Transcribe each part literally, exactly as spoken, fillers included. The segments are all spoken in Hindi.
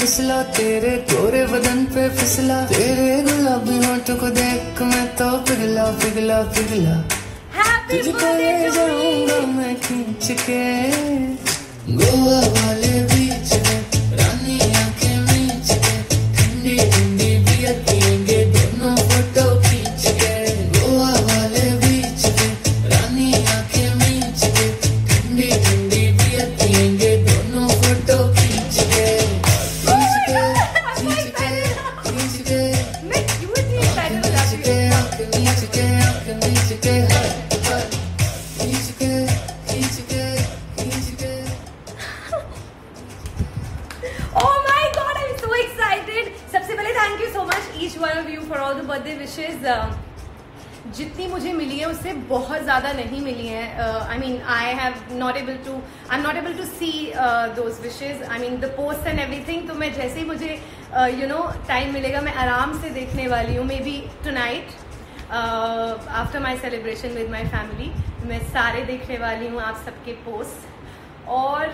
फिसला, तेरे गोरे बदन पे फिसला, तेरे गुलाबी होंठों को देख मैं तो पिघला पिघला पिघला। तुझको ले जाऊंगा मैं खींच के गोवा वाले बीच में, रानी आंखें मीच के, ठंडी ठंडी बियर पियेंगे दोनों फोटो खींच के। गोवा वाले बीच में, रानी आंखें मीच के, ठंडी ठंडी बियर पियेंगे दोनों फोटो खींच के। खींच के खींच के खींच के खींच के आंखें मीच के, आंखें मीच के, one of you for all the birthday wishes. uh, जितनी मुझे मिली है उससे बहुत ज़्यादा नहीं मिली है. I mean I have not able to I am not able to see those wishes. I mean the post and everything. तो मैं जैसे ही मुझे यू नो टाइम मिलेगा मैं आराम से देखने वाली हूँ. Maybe tonight after my celebration with my family मैं सारे देखने वाली हूँ आप सबके पोस्ट. और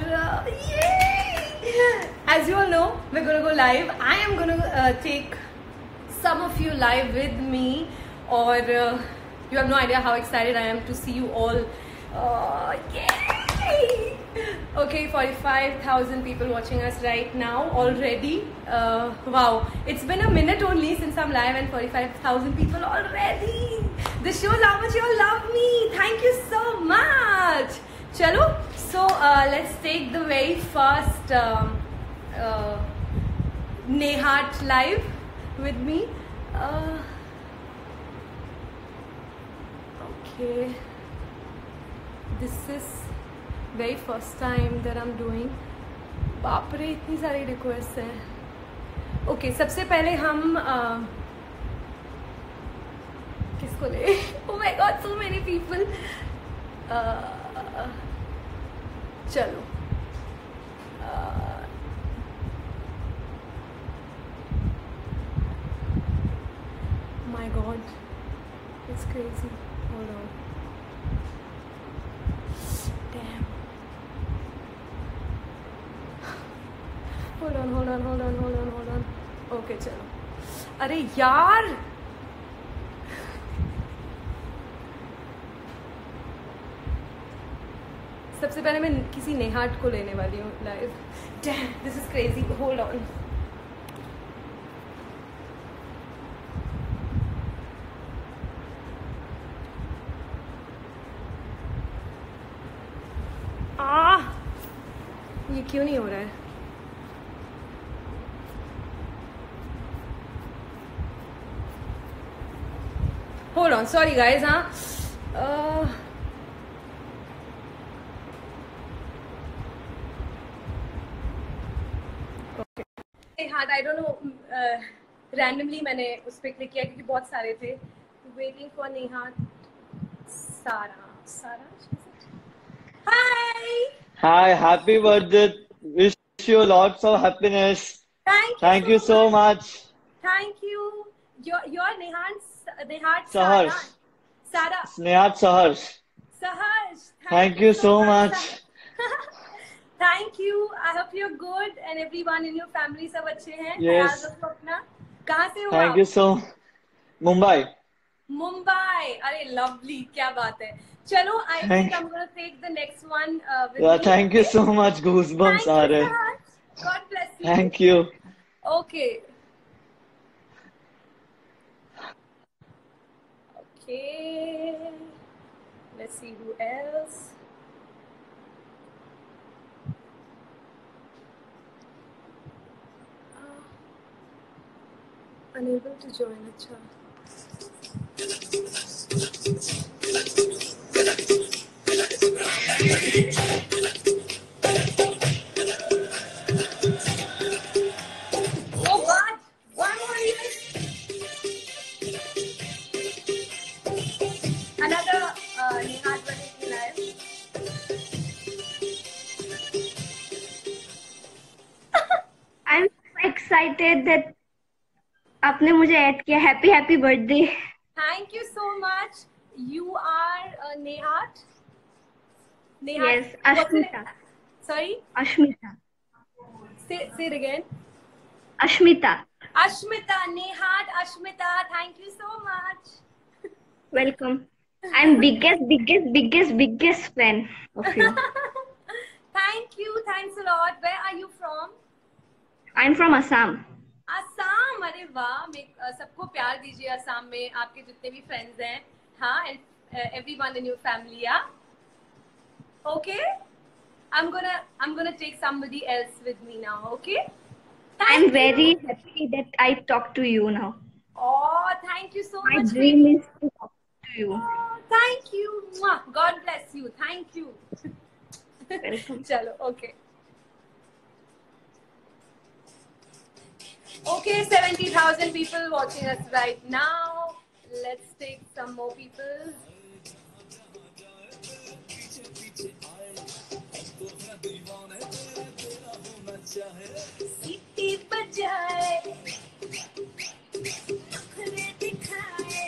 as you all know we gonna go live. I am gonna take some of you live with me, or uh, you have no idea how excited I am to see you all. Uh, yay! Okay, forty-five thousand people watching us right now already. Uh, wow, it's been a minute only since I'm live and forty-five thousand people already. This shows how much you all love me. Thank you so much. Chalo, so uh, let's take the very first um, uh, Nehat live with me. Uh, okay, this is very first time that I'm doing. बाप रे इतनी सारी रिक्वेस्ट हैं. ओके, सबसे पहले हम uh, किसको ले? Oh my God, so many people. uh, चलो uh, my God, it's crazy. Hold on. Damn. Hold on, hold on, hold on, hold on, hold on. Okay, चलो. अरे यार. सबसे पहले मैं किसी नेहाट को लेने वाली हूँ live. Damn, this is crazy. Hold on. ये क्यों नहीं हो रहा है? Hold on, sorry guys, हाँ. Uh, okay. हाँ, I don't know. Uh, randomly मैंने उस पे क्लिक किया क्योंकि बहुत सारे थे. Waiting for Nehat. Sara, Sara. Hi. Hi, happy birthday. Wish you lots of happiness. Thank you. Thank so you so much. much. Thank you. Your your Nehat Nehat Saharsh. Sara. Nehat Saharsh. Saharsh. Thank, Thank you so much. Thank you. I hope you're good and everyone in your family सब अच्छे हैं. Yes. अपना कहाँ से हो? Thank you so. Mumbai. Mumbai. अरे lovely. क्या बात है. चलो, I think I'm gonna take the next one uh, with Yeah, me. thank you so much. Goosebumps Thank uh you, रहे. Saharsh. God bless you. Thank you. Okay. Okay. Let's see who else. Uh, unable to join. अच्छा. Oh God! One more year. Another uh, Nehat Bhatt live. I'm so excited that आपने मुझे ऐड किया. Happy happy birthday. Thank you so much. You are uh, Nehat. Nehat. Yes, Ashmita. Sorry? Ashmita. Say, say it again. Ashmita. Ashmita, Nehat, Ashmita, thank you so much. Welcome. I'm biggest, biggest, biggest, biggest fan of you. Thank you, thanks a lot. Where are you from? I'm from Assam. Assam. अरे वाह, मैं सबको प्यार दीजिए असम में, आपके जितने भी फ्रेंड्स हैं. हाँ, and everyone in your family. Yeah. Okay. I'm gonna I'm gonna take somebody else with me now. Okay. Thank I'm you. very happy that I talk to you now. Oh, thank you so My much. dream baby. is to talk to you. Oh, thank you. Mwah. God bless you. Thank you. Welcome. Chalo. Okay. Okay, seventy thousand people watching us right now. Let's take some more people. सीटी बजाए, नखरे दिखाए,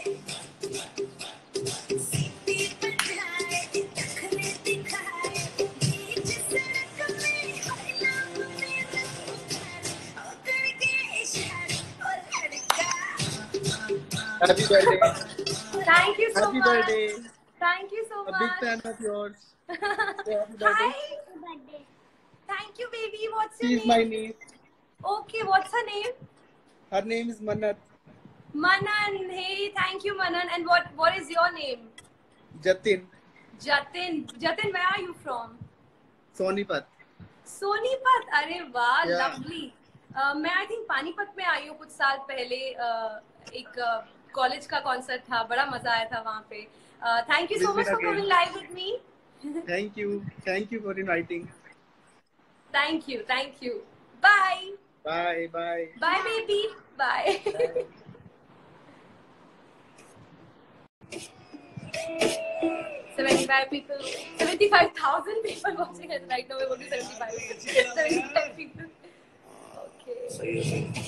सीटी बजाए, नखरे दिखाए, बीच सड़क में हल्ला मेरा ओ करके इशारा और लड़का. Happy birthday. Thank you so Happy much. birthday. Thank you so A much. big fan of yours. Say happy birthday. Hi. Thank you, baby. What's your She's name? my niece. Okay, what's her name? Her name is Mannat. Manan. Hey, thank you, Manan. And what what is your name? Jatin. Jatin. Jatin, where are you from? Sonipat. Sonipat. अरे वाह, Yeah. lovely. Uh, मैं आई थिंक पानीपत में आई हूँ कुछ साल पहले. uh, एक कॉलेज uh, का कॉन्सर्ट था, बड़ा मजा आया था वहाँ पे. Thank you so much Visit for again. Coming live with me. Thank you. Thank you for inviting. Thank you, thank you. Bye Bye. Bye. Bye baby, bye. Bye. seventy-five people, seventy-five thousand people watching us right now. We're going to seventy-five, seventy-five people. Okay.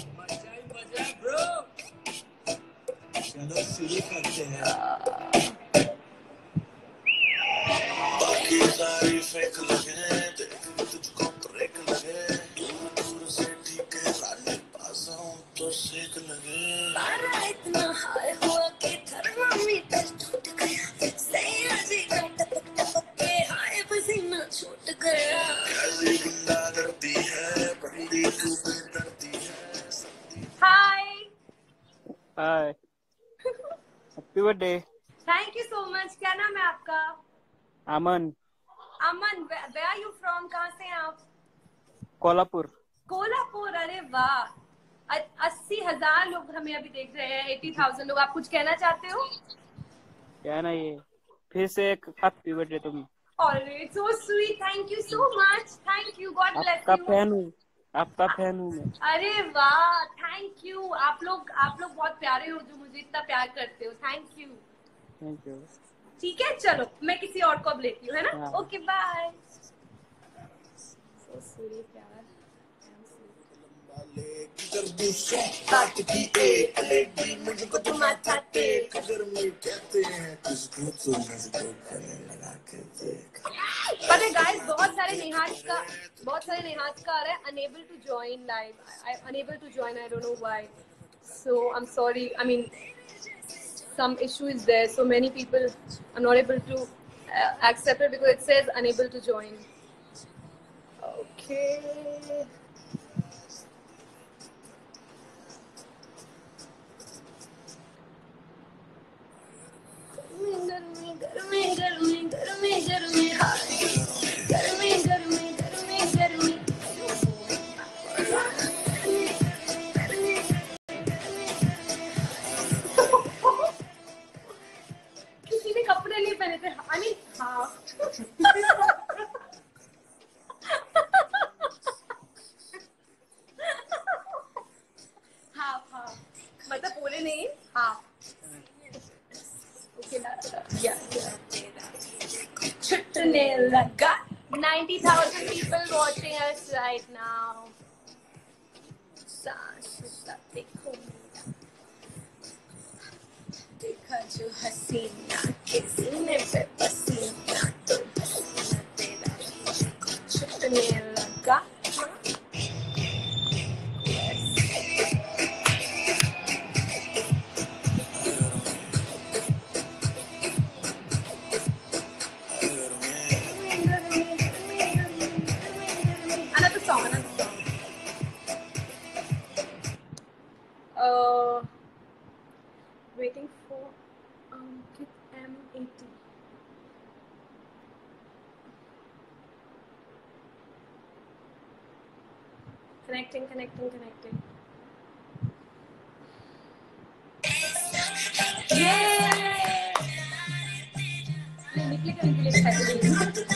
बाकी सारी फेक लगे, तुझको ब्रेक लगे, दूर दूर से ठीक है, रानी पास आऊं तो सेक लगे. पारा इतना हाई हुआ कि थर्मामीटर टूट गया. सैया जी का टपक टपक के हाय पसीना छूट गया. कैसी गुंडा करती है, बंदी तू डरती है. Hi. Hi. Happy birthday. Thank you so much. क्या नाम है आपका? Aman. Aman. Where are you from? कहाँ से हैं आप? Kolhapur. कोल्हापुर. अरे वाह, अ- अस्सी हजार लोग हमें अभी देख रहे हैं. एटी थाउजेंड लोग. आप कुछ कहना चाहते हो? क्या ना ये फिर से एक हैप्पी बर्थडे तुम्हें. अरे so sweet. Thank you so much. Thank you. God bless आपका यू. फैन हूँ, आपका फैन हूँ मैं. अरे वाह, थैंक यू. आप लोग आप लोग बहुत प्यारे हो जो मुझे इतना प्यार करते हो. Thank you. Thank you. ठीक है, चलो मैं किसी और को अब लेती हूँ, है ना? हाँ. Okay, bye. सो स्वीट यार. किधर दूसरा बात की एक लेडी मुझको तो माथाते अगर मैं कहते हैं किसको तो मुझको गले लगा के देख. पता है गाइस, बहुत सारे नेहाज का बहुत सारे नेहाज का आ रहा है unable to join live. I unable to join. I don't know why. So I am sorry. I mean some issue is there. So many people are not able to uh, accept it because it says unable to join. Okay. गर्मी गर्मी गर्मी गर्मी गर्मी हाय. गर्मी गर्मी गर्मी गर्मी. किसी ने कपड़े नहीं पहने थे. आई मीन हाँ. हाँ हाँ मतलब पूरे नहीं. हाँ. ओके ना. या छुटने लगा. ninety thousand people watching us right now. सांस सा देखो मेरा, देखा जो हसीना के सीने पे पसीना तो पसीना तेरा छुटने लगा. Yes. waiting for Ankit M eighty. Connecting, connecting, connecting. Yeah! निकले करने के लिए excited.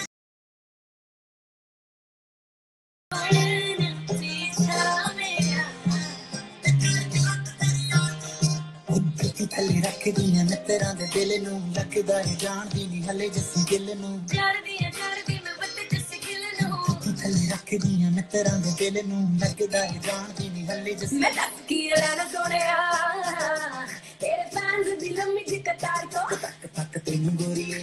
थल्ले रख दियां नतरां दे दिल नूं लगदा है जाणदी नहीं हले जस्सी दिल नूं जाणदी है जाणदी मैं बत जस्सी दिल नूं थल्ले रख दियां नतरां दे दिल नूं लगदा है जाणदी नहीं हले जस्सी मैं तक की राना सोनिया तेरे फैंस दी लम्मी जी कतार को तक तक तेनू गोरीए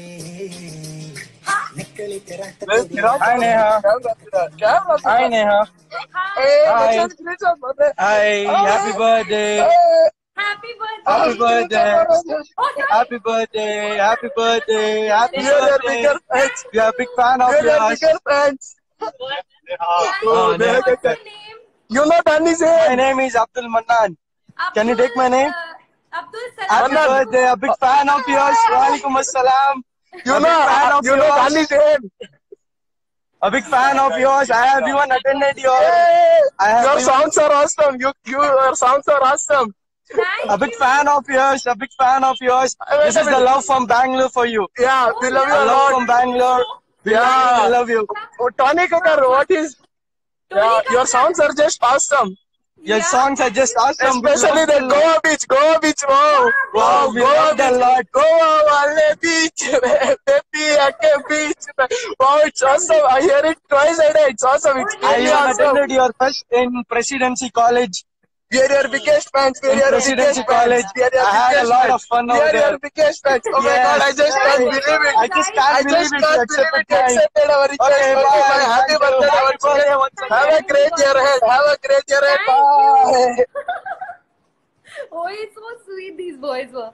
निकले तेरा Hi Neha. Hi Neha. Hi. Hi. Happy birthday. Happy birthday. Happy birthday. Happy birthday. Happy birthday. Happy birthday. We are a big fan of yours. We are bigger fans. Oh, no. What's your name? You know Danny's name. My name is Abdul Mannan. Can you take my name? Uh, Abdul Salam. Happy birthday. A big fan of yours. Walaikum assalam. You know, you know Danny's name. A big fan of yours. I have even attended your. I have your sounds are awesome. You, you, your sounds are awesome. Thank a big you. fan of yours. A big fan of yours. This is the love from Bangalore for you. Yeah, we love you a lot. From Bangalore. Yeah, I love you. Oh, Tony Kakar, what is? Yeah, your songs are just awesome. Your yeah. songs are just awesome. Especially the Goa beach. Goa beach, wow. Wow, we Goa beach. A lot. Goa Vale beach. Baby, Ake beach. Wow, it's awesome. I hear it twice a day. It's awesome. It's really I awesome. Attended your first in Presidency College. We are your biggest fans. We are your biggest college. We are your I had a lot fans. Of fun over there. We are your biggest fans. Oh yes. My God, I just can't believe it. I just can't I believe just it. Can't believe it. You accepted our request. Okay, bye. Okay, bye. Happy birthday, our children. Have a great year ahead. Have a great year ahead. Bye. Oh, it's so sweet. These boys were.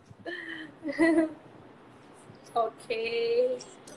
Okay.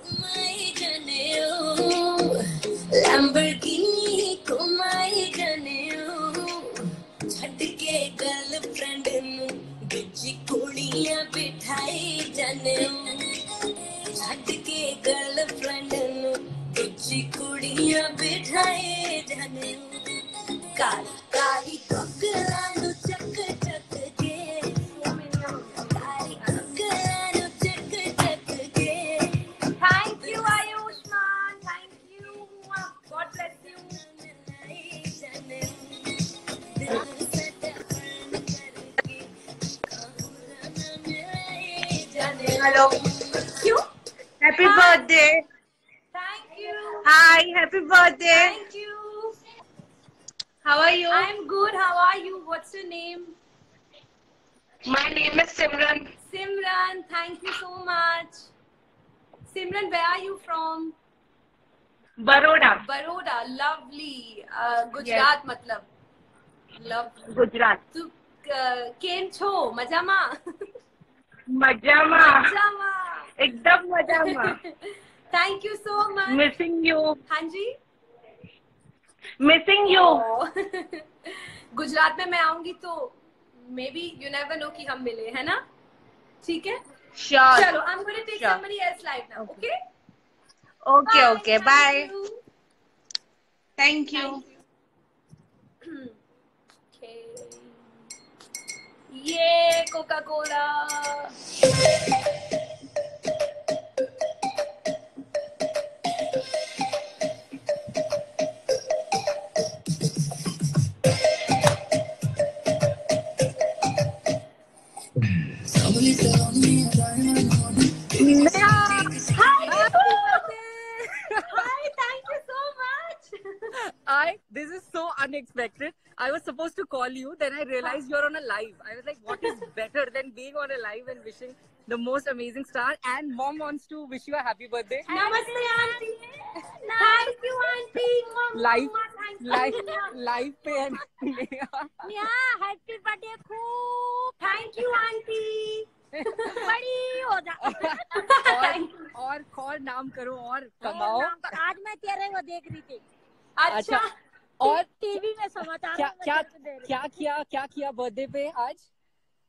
Lamborghini, kumai janeo. छटके गर्लफ्रेंड नू बिच कुड़ियां बिठाई जाने छटके गर्लफ्रेंड नू बिच कुड़ियां बिठाई जाने काली काली ककरा नू चक चक के काली ककरा नू चक चक के thank you Ayushman thank you God bless you Hello. You? Happy Hi. birthday. Thank you. Hi, happy birthday. Thank you. How are you? I'm good. How are you? What's your name? My name is Simran. Simran, thank you so much. Simran, where are you from? Baroda. Baroda, lovely. Uh, Gujarat, yes. Matlab. Love. Gujarat. Tu uh, केम छो मजामा? मजामा. मजामा. एकदम मजामा. Thank you so much. Missing you. हाँ जी. Missing you. Oh. गुजरात में मैं आऊंगी तो maybe you never know कि हम मिले है ना? ठीक है? Sure. चलो, I'm going to take sure. somebody else live now. Okay? Okay. Bye. Okay. Thank bye. You. Thank you. Thank you. Okay. Yeah, Coca-Cola. I this is so unexpected. I was supposed to call you, then I realized you're on a live. I was like, what is better than being on a live and wishing the most amazing star? And mom wants to wish you a happy birthday. Namaste, auntie. Thank you, auntie. Live, Thank live, you. live पे है. Yeah, happy birthday, खूब. Thank you, auntie. बड़ी हो जा. और और और नाम करो और कमाओ. आज मैं तेरे वो देख रही थी. अच्छा. और टीवी में समाचार क्या क्या क्या किया क्या किया बर्थडे पे आज?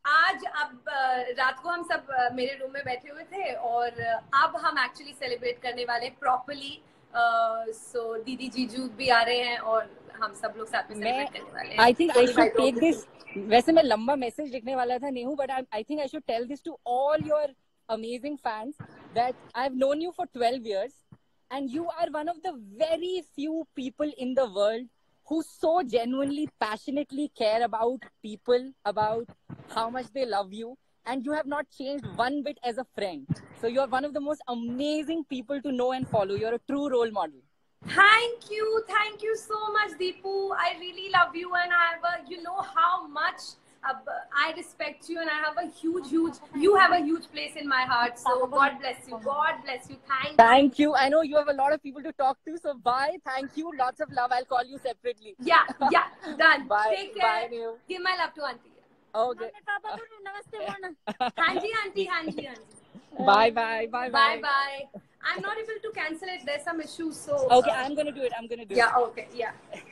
आज अब रात को हम सब मेरे रूम में बैठे हुए थे और अब हम एक्चुअली सेलिब्रेट करने वाले प्रॉपर्ली. सो दीदी जीजू भी आ रहे हैं और हम सब लोग साथ में सेलिब्रेट करने वाले हैं. I think I should take this. वैसे मैं लंबा मैसेज लिखने वाला था Nehu, but I think I should tell this to all your amazing fans that I've known you for twelve years and you are one of the very few people in the world who so genuinely, passionately care about people, about how much they love you, and you have not changed one bit as a friend. So you are one of the most amazing people to know and follow. You're a true role model. Thank you. Thank you so much, Deepu. I really love you and I have a, you know how much Uh, I respect you and I have a huge, huge, you have a huge place in my heart. So God bless you. God bless you. Thank you. Thank you. I know you have a lot of people to talk to. So bye. Thank you. Lots of love. I'll call you separately. Yeah. Yeah. Done. Bye. Take care. Bye, Nehu. Give my love to auntie. Okay. Hanji, auntie. Hanji, auntie. Bye, bye. Bye, bye. Bye, bye. I'm not able to cancel it. There's some issues. So. Okay. Uh, I'm going to do it. I'm going to do yeah, it. Yeah. Okay. Yeah.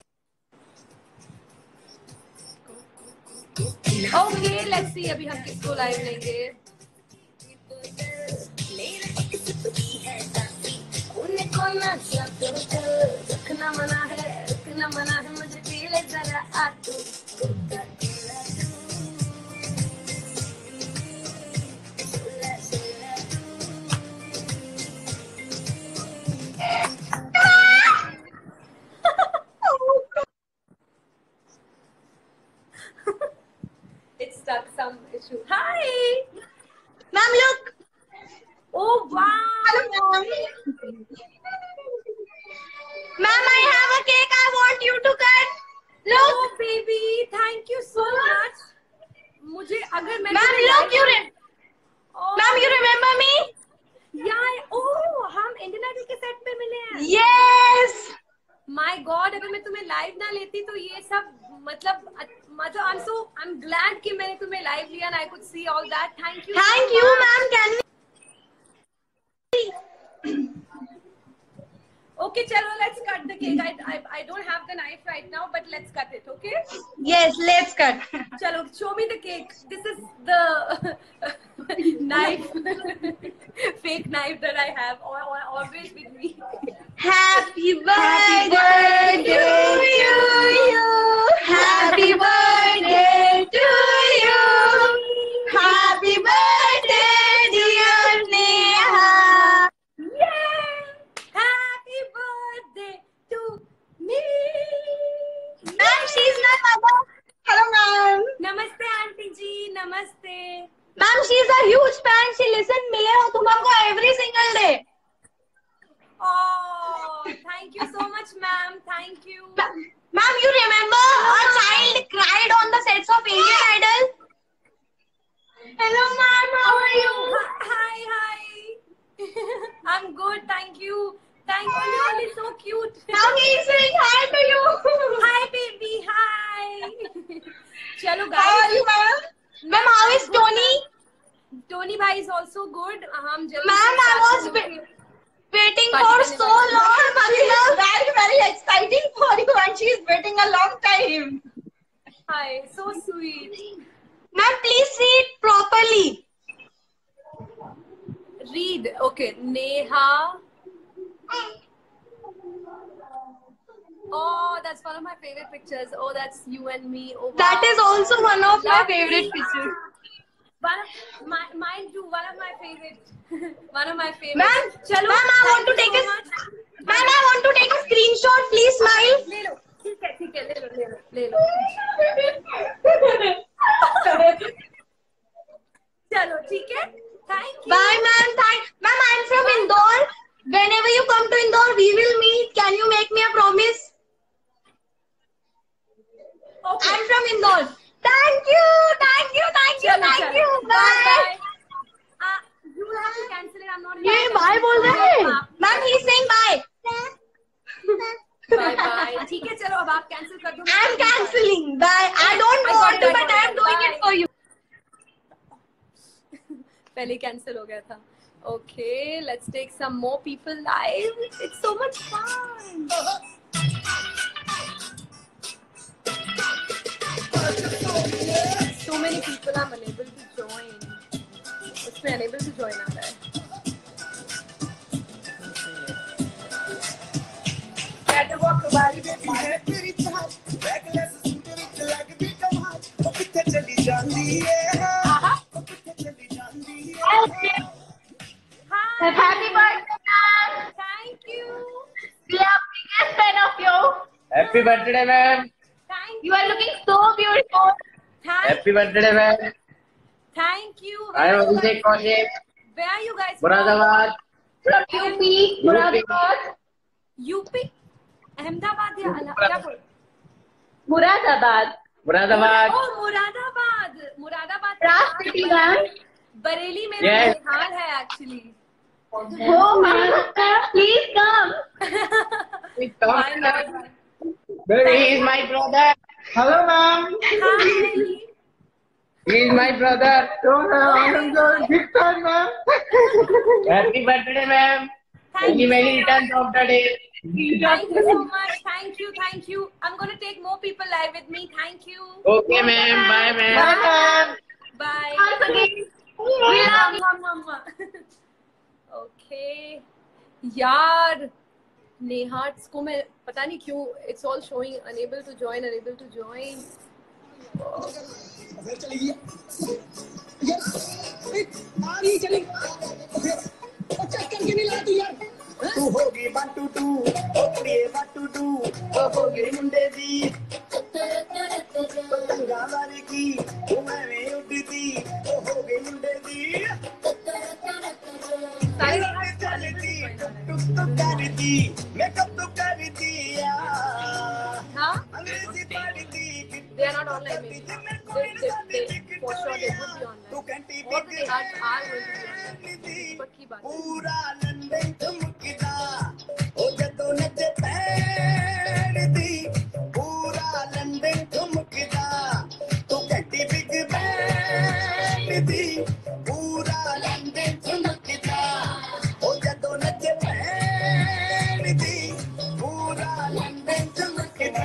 Okay, let's see अभी हम किसको लाइव लेंगे. रुकना मना है, रुकना मना है मुझे पीले जरा आटू. It's stuck some issue. Hi! Ma'am, look! Oh, wow! Hello, ma'am. Ma'am, I have a cake I want you to cut. Look! Oh, baby! Thank you so much. मुझे अगर मैं Ma'am, look! You re- oh. Ma'am, you remember me? Yeah. Oh, हम इंडियन आइडल के सेट पे मिले हैं. Yes! My God, अगर मैं तुम्हें लाइव ना लेती तो ये सब मतलब मतलब I'm so I'm glad कि मैंने तुम्हें लाइव लिया and I could see all that. Thank you. Thank you, ma'am. Can we? Okay, chalo, let's cut the cake. I, I I don't have the knife right now, but let's cut it. Okay? Yes, let's cut. Chalo, show me the cake. This is the knife, fake knife that I have or, or, always with me. Happy birthday to you. Happy birthday to you. Happy birthday, dear Neha. Yeah. Happy birthday to me. Ma'am, she's my mother. Hello, ma'am. Namaste, auntie ji. Namaste. Ma'am, she's a huge fan. She listens मिले हो तुम हमको every single day. Oh, thank you so much, ma'am. Thank you. Ma'am, you remember a child cried on the sets of Indian Idol? Hello, ma'am. How are you? Hi, hi. I'm good. Thank you. Thank you. You're really so cute. Now he's saying hi to you. Hi, baby. Hi. Chalo, guys. How are you, ma'am? Ma'am, how is Tony? Tony bhai is also good. हम जल्दी. Ma'am, I was waiting for so long. Marina, very, very exciting for you, and she is waiting a long time. Hi, so sweet. Ma'am, please see it properly. Read. Okay, Neha. Oh, that's one of my favorite pictures. Oh, that's you and me. Oh, wow. That is also one of my Lovely. favorite pictures. One of my, mine too. One of my favorite. One of my favorite. Ma'am, Chalo, ma'am, I want to take so a. much. Ma'am, I want to take a screenshot. Please smile. ले लो, ठीक है, ठीक है, ले लो, ले लो, ले लो. चलो, ठीक है. Thank you. Bye, ma'am. Thank. Ma'am, I'm from Indore. Whenever you come to Indore, we will meet. Can you make me a promise? Okay. I'm from Indore. Thank you, thank you, thank you, चलो, thank चलो. you. Bye, Bye. bye. Uh, you will have to cancel it. I'm not. ये bye बोल रहे हैं. Ma'am, he's saying bye. Bye, bye. ठीक है, चलो अब आप cancel कर दो. I'm canceling. Bye. I don't I got want it, to, I but got I'm it. doing Bye. it for you. पहले cancel हो गया था. Okay, let's take some more people live. It's so much fun. So many many people I'm unable to join. उसमें unable to join आ रहा है. Catwalk वाली बेटी है तेरी चाल, reckless spirit like भी कमाल, वो कितने चली जाती है, वो कितने चली जाती है. Happy birthday, ma'am. Thank you. We are biggest fan of you. Happy birthday, ma'am. Thank You are looking so beautiful. Thank, Happy birthday, ma'am. thank you. I am Abhishek Kaushik. Where are you guys Muradabad. From U P, Muradabad. from? U P? Ahmedabad या अला- क्या बोल? Muradabad. Muradabad. Oh, Moradabad. Moradabad के Ras पास City, बरेली- ma'am. बरेली में Yes. निहाल है actually. Oh, ma'am. Please come. Why not? He is my brother. Hello, ma'am. Hi. He is my brother. So, ma'am, I am your big fan, ma'am. Happy birthday, ma'am. Thank Many, you many so returns of the day. Thank you so much. Thank you. Thank you. I'm going to take more people live with me. Thank you. Okay, ma'am. Bye, ma'am. Bye, ma'am. Bye. Once again. We love you. Mwah, mwah, mwah. Okay. यार नेहाट्स को मैं पता नहीं क्यों it's all showing unable to join, unable to join. तू होगी वन टू टू ओकड़े वन टू टू ओ होगी मुंडे दी पतंगा वाली की तू मैं उड़ी दी ओ होगी मुंडे दी सारे चली दी टुक टुक करी दी मेकअप तो करी दी हाँ अंग्रेजी पढ़ी दी they are not online maybe. They, they, they, for sure they would be online. All the Neharts are going to be online. पक्की बात है. पूरा लंदन चमकदा ओ जदों नच पैर दी पूरा लंदन चमकदा तू घटी बिग बैंड दी पूरा लंदन चमकदा ओ जदों नच पैर दी पूरा लंदन चमकदा.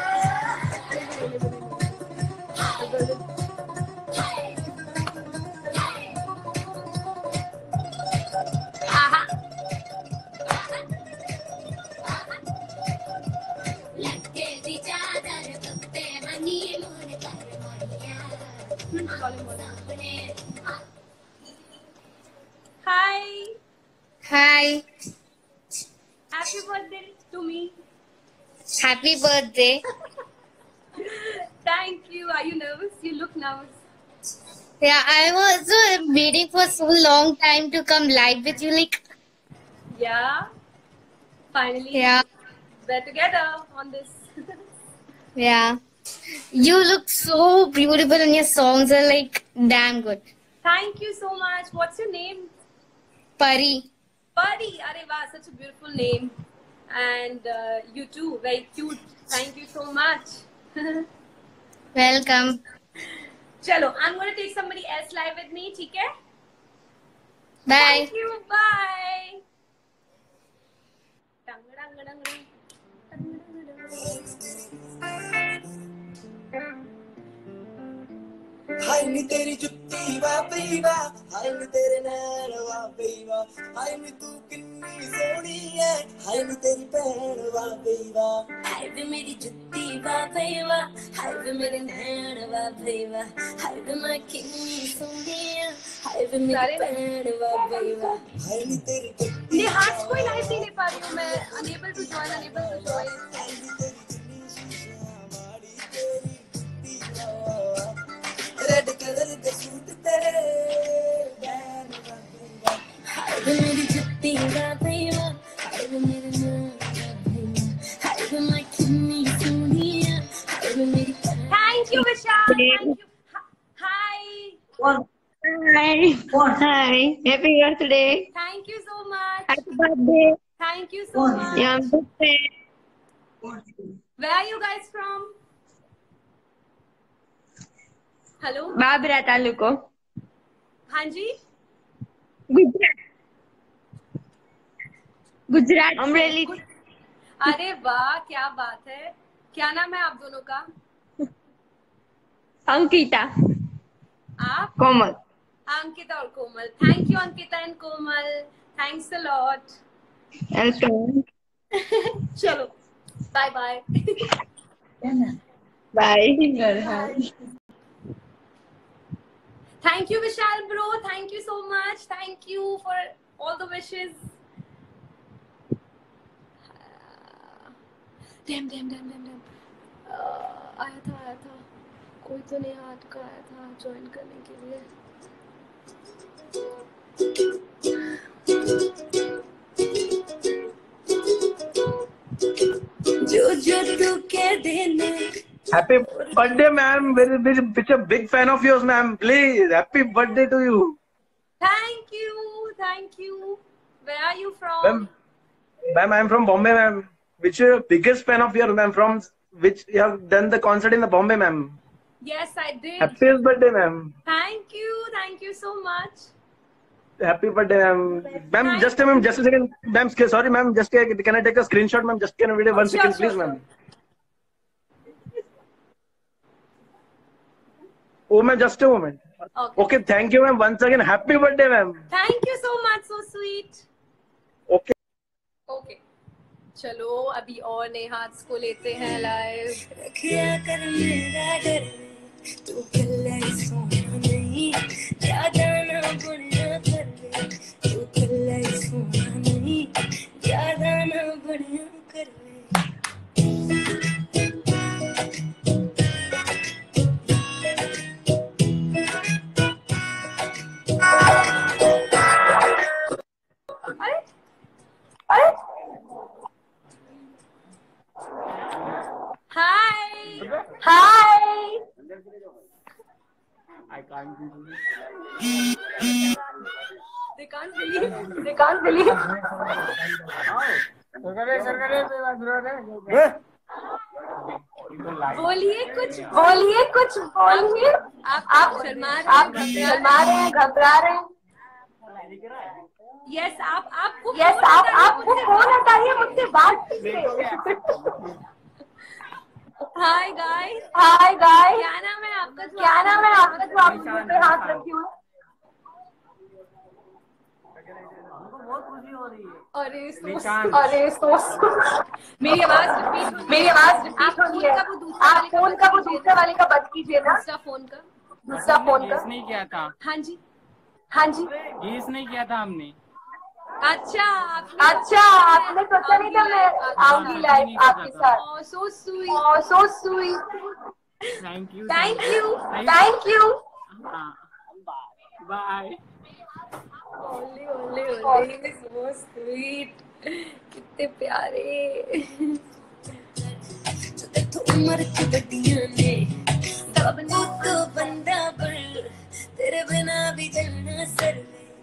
Hi. Hi. Happy birthday to me. Happy birthday. Thank you. Are you nervous? You look nervous. Yeah, I was also waiting for so long time to come live with you. Like, Yeah. Finally. yeah, We're together on this. yeah. You look so beautiful and your songs are like damn good. Thank you so much. What's your name? Pari. Pari. Arey wow, such a beautiful name. And uh, you too, very cute. Thank you so much. Welcome. Chalo, I'm going to take somebody else live with me, ठीक है? Bye. Thank you. Bye. हाय नी तेरी जुत्ती वा बेवा हाय नी तेरे नैन वा बेवा हाय नी तू किन्नी सोहनी है हाय नी तेरी भैन वा बेवा हाय वे मेरी जुत्ती वा बेवा हाय वे मेरे नैन वा बेवा हाय वे मैं किन्नी सोहनी है हाय वे मेरी भैन वा बेवा हाय नी तेरी जुत्ती Neharts कोई लाइव नहीं ले पा रही हूँ मैं. Unable to join, unable to join. Red colour के सूट तेरे बैन वाला हाय वे मेरी जुत्ती वा बेवा हाय वे मेरे नैन वा बेवा हाय वे मैं किन्नी सोहनी है हाय वे मेरी Thank you, Vishal. Thank you. Hi. Hi. Hi. Happy birthday. Thank you so much. Happy birthday. Thank you so much. Yeah, I'm good friend. Where are you guys from? Hello? Babra तालुको. हाँ जी. गुजरात. गुजरात. अमरेली. अरे वाह, क्या बात है. क्या नाम है आप दोनों का? अंकिता. आप? कोमल। अंकिता और Komal. Thank you Ankita and Komal, thanks a lot. Welcome. चलो bye bye. Bye. Thank you Vishal bro, thank you so much, thank you for all the wishes. Damn damn damn damn damn. uh, आया था आया था कोई तो नहीं हाथ का आया था ज्वाइन करने के लिए। जो जो तू के देना। Happy birthday, ma'am. Very, very, such a big fan of yours, ma'am. Please, happy birthday to you. Thank you, thank you. Where are you from? Ma'am, ma'am, I'm from Bombay, ma'am. Which is your biggest fan of yours, ma'am? From which you have done the concert in the Bombay, ma'am. Yes, I did. Happy birthday, ma'am. Thank you, thank you so much. Happy birthday, ma'am. Ma'am, just a ma'am, just a second, ma'am. Sorry, ma'am. Just a, can I take a screenshot, ma'am? Just can I video Oh, one sure, second, sure, please, sure. ma'am. Oh, ma'am, just a moment. Okay. Okay, thank you, ma'am. Once again, happy birthday, ma'am. Thank you so much, so sweet. Okay. Okay. चलो अभी और नए हाथ को लेते हैं लाइव। क्या कर मेरा डर तू कल्ला सोना नहीं ज्यादा ना बढ़िया कर ले तू कल्ला सोना नहीं ज्यादा ना बढ़िया कर ले। अरे अरे Hi. Hi. I can't believe. They can't believe. They can't believe. बोलिए कुछ बोलिए कुछ बोलिए। आप आप शर्मा आप शर्मा रहे हैं, घबरा रहे हैं। यस आप आपको यस आप आपको फोन हटाइए, मुझसे बात कीजिए। हाय गाइस हाय गाइस क्या नाम है आपका? क्या नाम है आपका जो आप मुझ पे हाथ रखी हुए? बहुत खुशी हो रही है। अरे सो अरे सो मेरी आवाज रिपीट हो मेरी आवाज रिपीट हो रही है। आप फोन का वो दूसरे वाले का बंद कीजिए ना। दूसरा फोन का दूसरा फोन का नहीं किया था। हाँ जी हाँ जी गेस नहीं किया था हमने। अच्छा अच्छा आपने सोचा नहीं था मैं आऊंगी लाइव आपके साथ। So sweet so sweet. Thank you thank you thank you. Bye. ओले ओले ओले सो स्वीट कितने प्यारे। तो उम्र की बड़ियां ने सबने तो बंदा बन तेरे बिना भी जाना sir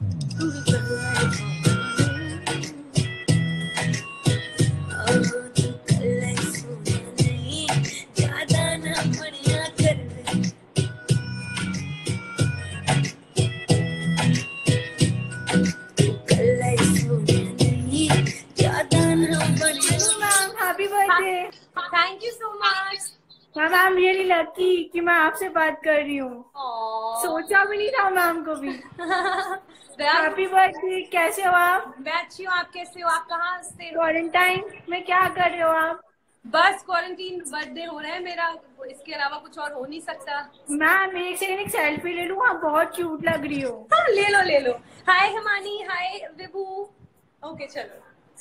thank you so much ma'am. I am really lucky कि मैं आपसे बात कर रही हूँ। सोचा भी नहीं था मैम को भी। Happy birthday. कैसे हो आप? मैं अच्छी हूँ, आप कैसे हो? आप कहाँ से? क्वारंटाइन में क्या कर रहे हो आप? बस क्वारंटीन बर्थडे हो रहा है मेरा, इसके अलावा कुछ और हो नहीं सकता। मैम एक सेकंड एक सेल्फी ले लूँ, आप बहुत क्यूट लग रही हो। हाँ ले लो ले लो। Hi Himani, hi Vibhu. Okay चलो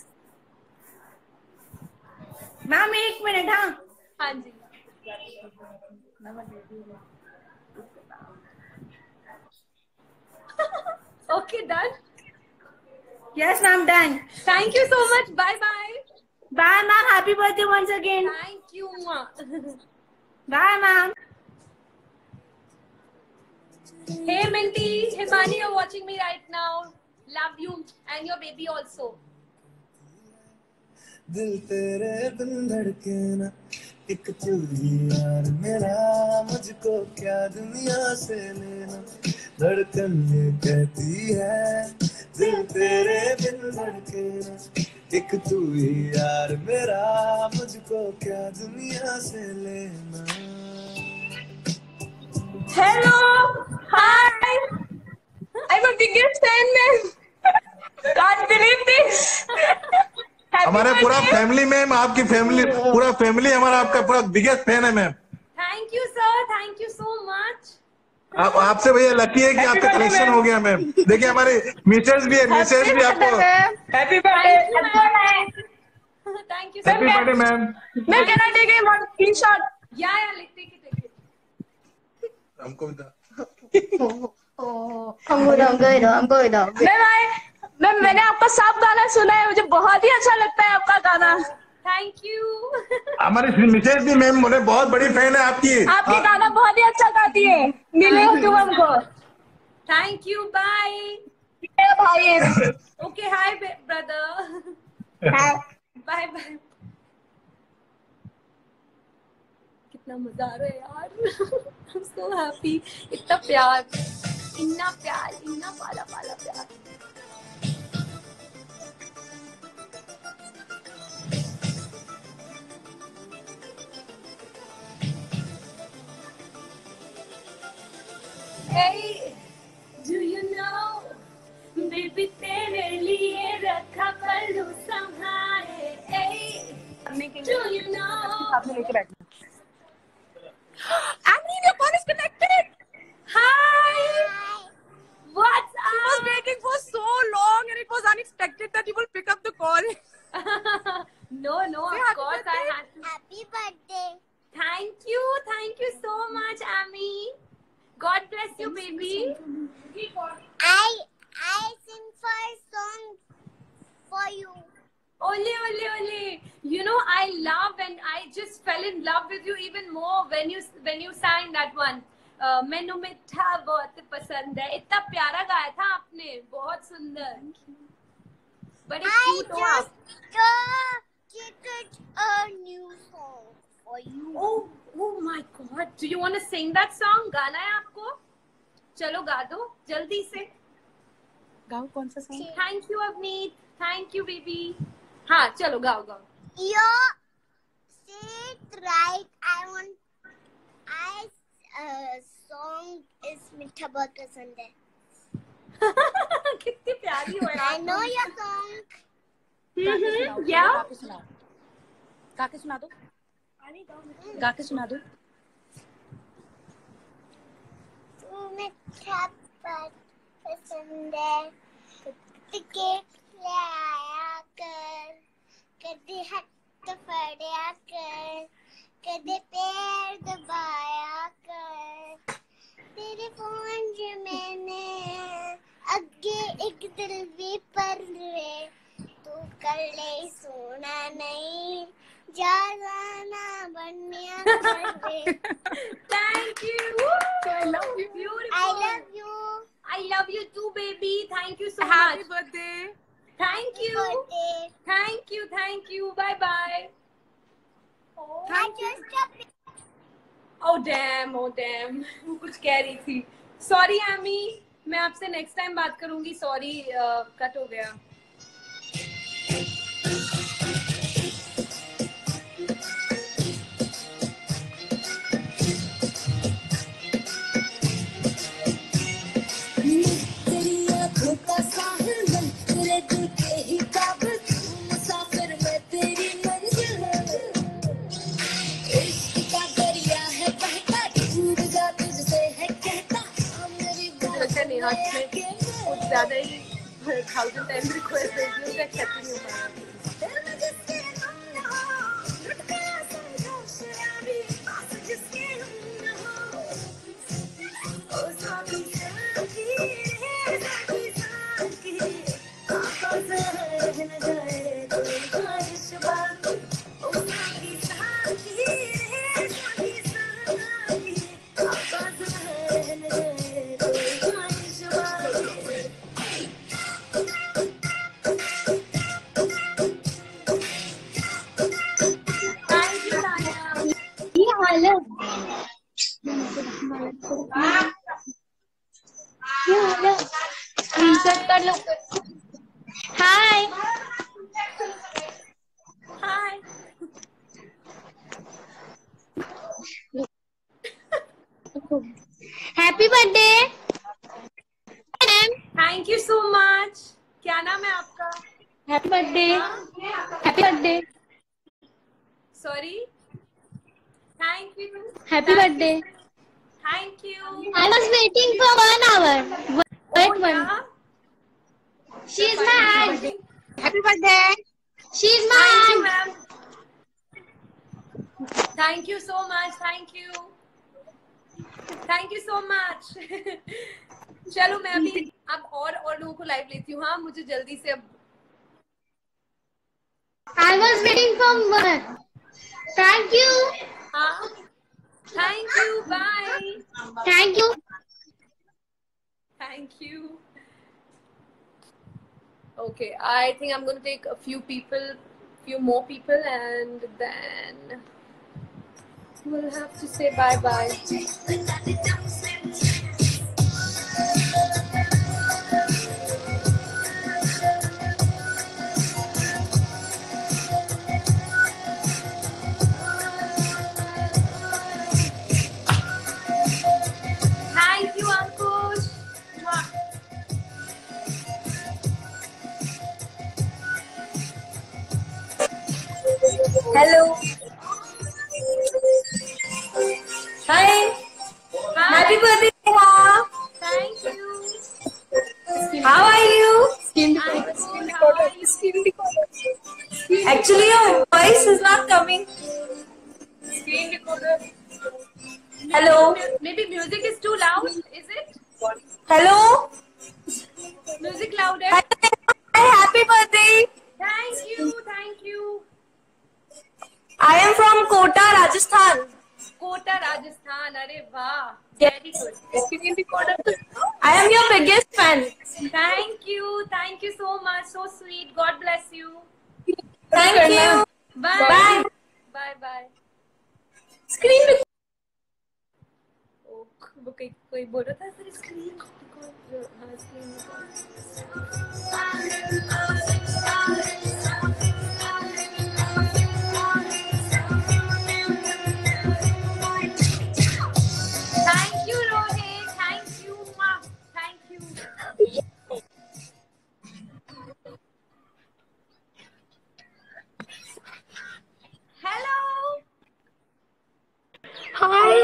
मैम एक मिनट। हाँ हाँ जी okay done. Yes ma'am done. Thank you so much. Bye bye bye ma'am. Happy birthday once again. Thank you. Bye ma'am. Hey Minty, Himani, you're watching me right now. Love you and your baby also. दिल तेरे बिन धड़के ना एक तू ही यार मेरा मुझको क्या दुनिया से लेना धड़कन ये कहती है दिल तेरे बिन धड़के ना एक तू ही यार मेरा मुझको क्या दुनिया से लेना। Hello, hi. हमारे पूरा फैमिली मैम, आपकी फैमिली, पूरा फैमिली हमारा आपका पूरा बिगेस्ट फैन है ma'am. Thank you sir, thank you so much. आप आपसे भैया लकी है कि आपका कनेक्शन हो गया मैम। देखिए हमारे मिसेज भी है, मिसेज भी आपको happy birthday. Thank you happy birthday ma'am. Ma'am can I take a one screenshot? या या लिख टेक इट। हमको भी मैम आई मैम मैंने आपका सब गाना सुना है, मुझे बहुत ही अच्छा लगता है आपका गाना। Thank you. हमारी मिसेज भी मैम मुझे बहुत बड़ी फैन है आपकी। आपकी गाना बहुत ही अच्छा गाती है। मिले हो तुम हमको। थैंक यू, बाय भाई। Okay, hi brother. Bye bye. कितना मजा आ रहा है यार। I'm so happy। इतना प्यार, इतना प्यार, इतना पाला पाला प्यार। Hey, do you know, baby तेरे लिए रखा पल्लू संभाले। Hey, do you know? आपने लेके बैठना। Amreen, your call is connected. Hi. What's up? I was waiting for so long, and it was unexpected that you will pick up the call. No, no, Say of happy course birthday. I had to. Happy birthday. Thank you, thank you so much, Amy. God bless you, baby. I I sing for a song for you. Ole, ole, ole. You know, I love and I just fell in love with you even more when you when you sang that one. मैनू मिठा बहुत पसंद है। इतना प्यारा गाया था आपने, बहुत सुंदर। बड़ी cute हो आप। Created a new song for you. Oh, oh my God! Do you want to sing that song? गाना है आपको? चलो गा दो जल्दी से। गाओ, कौन सा song? Thank you, Avneet. Thank you, baby. हाँ, चलो गाओ गाओ। You say it right. I want. I uh, song is मीठा बहुत पसंद है। कितनी प्यारी हो यार। I know your song. हम्म, या? गा के सुनाओ। गा के सुना दो। गा के सुना दो। तू मीठा बहुत पसंद है। केक ले आया कर, कभी हाथ फड़या कर, कभी पैर दबाया कर। तेरे फोन जो मैंने अगे एक दिल भी पर रे, तू कर ले सोना नहीं, जाना बनया कर रे। Thank you. I love you. Beautiful. I love you. I love you too, baby. Thank you so Happy much. birthday. Thank you. Birthday. Thank you. Thank you. Bye bye. Oh, Thank you. oh damn. Oh damn. वो कुछ कह रही थी। Sorry, Amy. मैं आपसे next time बात करूँगी। Sorry, कट हो गया। कुछ ज्यादा ही थाउजेंड टाइम रिक्वेस्ट भेजी हूँ, एक्सेप्ट नहीं हो कर लो। Hi hi happy birthday. Thank you so much. क्या नाम है आपका? Happy birthday. Happy birthday. Sorry. Thank you. Happy birthday. Thank you. I was waiting for one hour. Wait Oh, one. yeah? She's my aunt. Happy birthday. She's my Thank you, aunt. ma'am. Thank you so much. Thank you. Thank you so much. चलो मैं अभी अब और और लोगों को लाइव लेती हूँ. हाँ मुझे जल्दी से अब. I was waiting for one. Thank you. हाँ. Thank you. Bye. Thank you. Thank you. Okay, I think I'm going to take a few people, few more people, and then we'll have to say bye bye. Thank you, Ankush. Mwah. Hello. Hi. Hi. Happy birthday, Neha. Thank you. How are you? I'm good. How are you? Actually, your voice is not coming. Hello. Maybe music is too loud. Is it? Hello. Music louder. Hi, happy birthday. Thank you. Thank you. I am from Kota, Rajasthan. Kota, Rajasthan. Arey wow. Yes. Very good. I am your biggest fan. Thank you. Thank you so much. So sweet. God bless you. Thank you. Bye. Bye. Bye. Bye. Screen record. Oh, वो कोई कोई बोल रहा था सर स्क्रीन रिकॉर्ड. हाँ screen Thank you, Rohit. Thank you. Mwah. Thank you. Hello. Hi.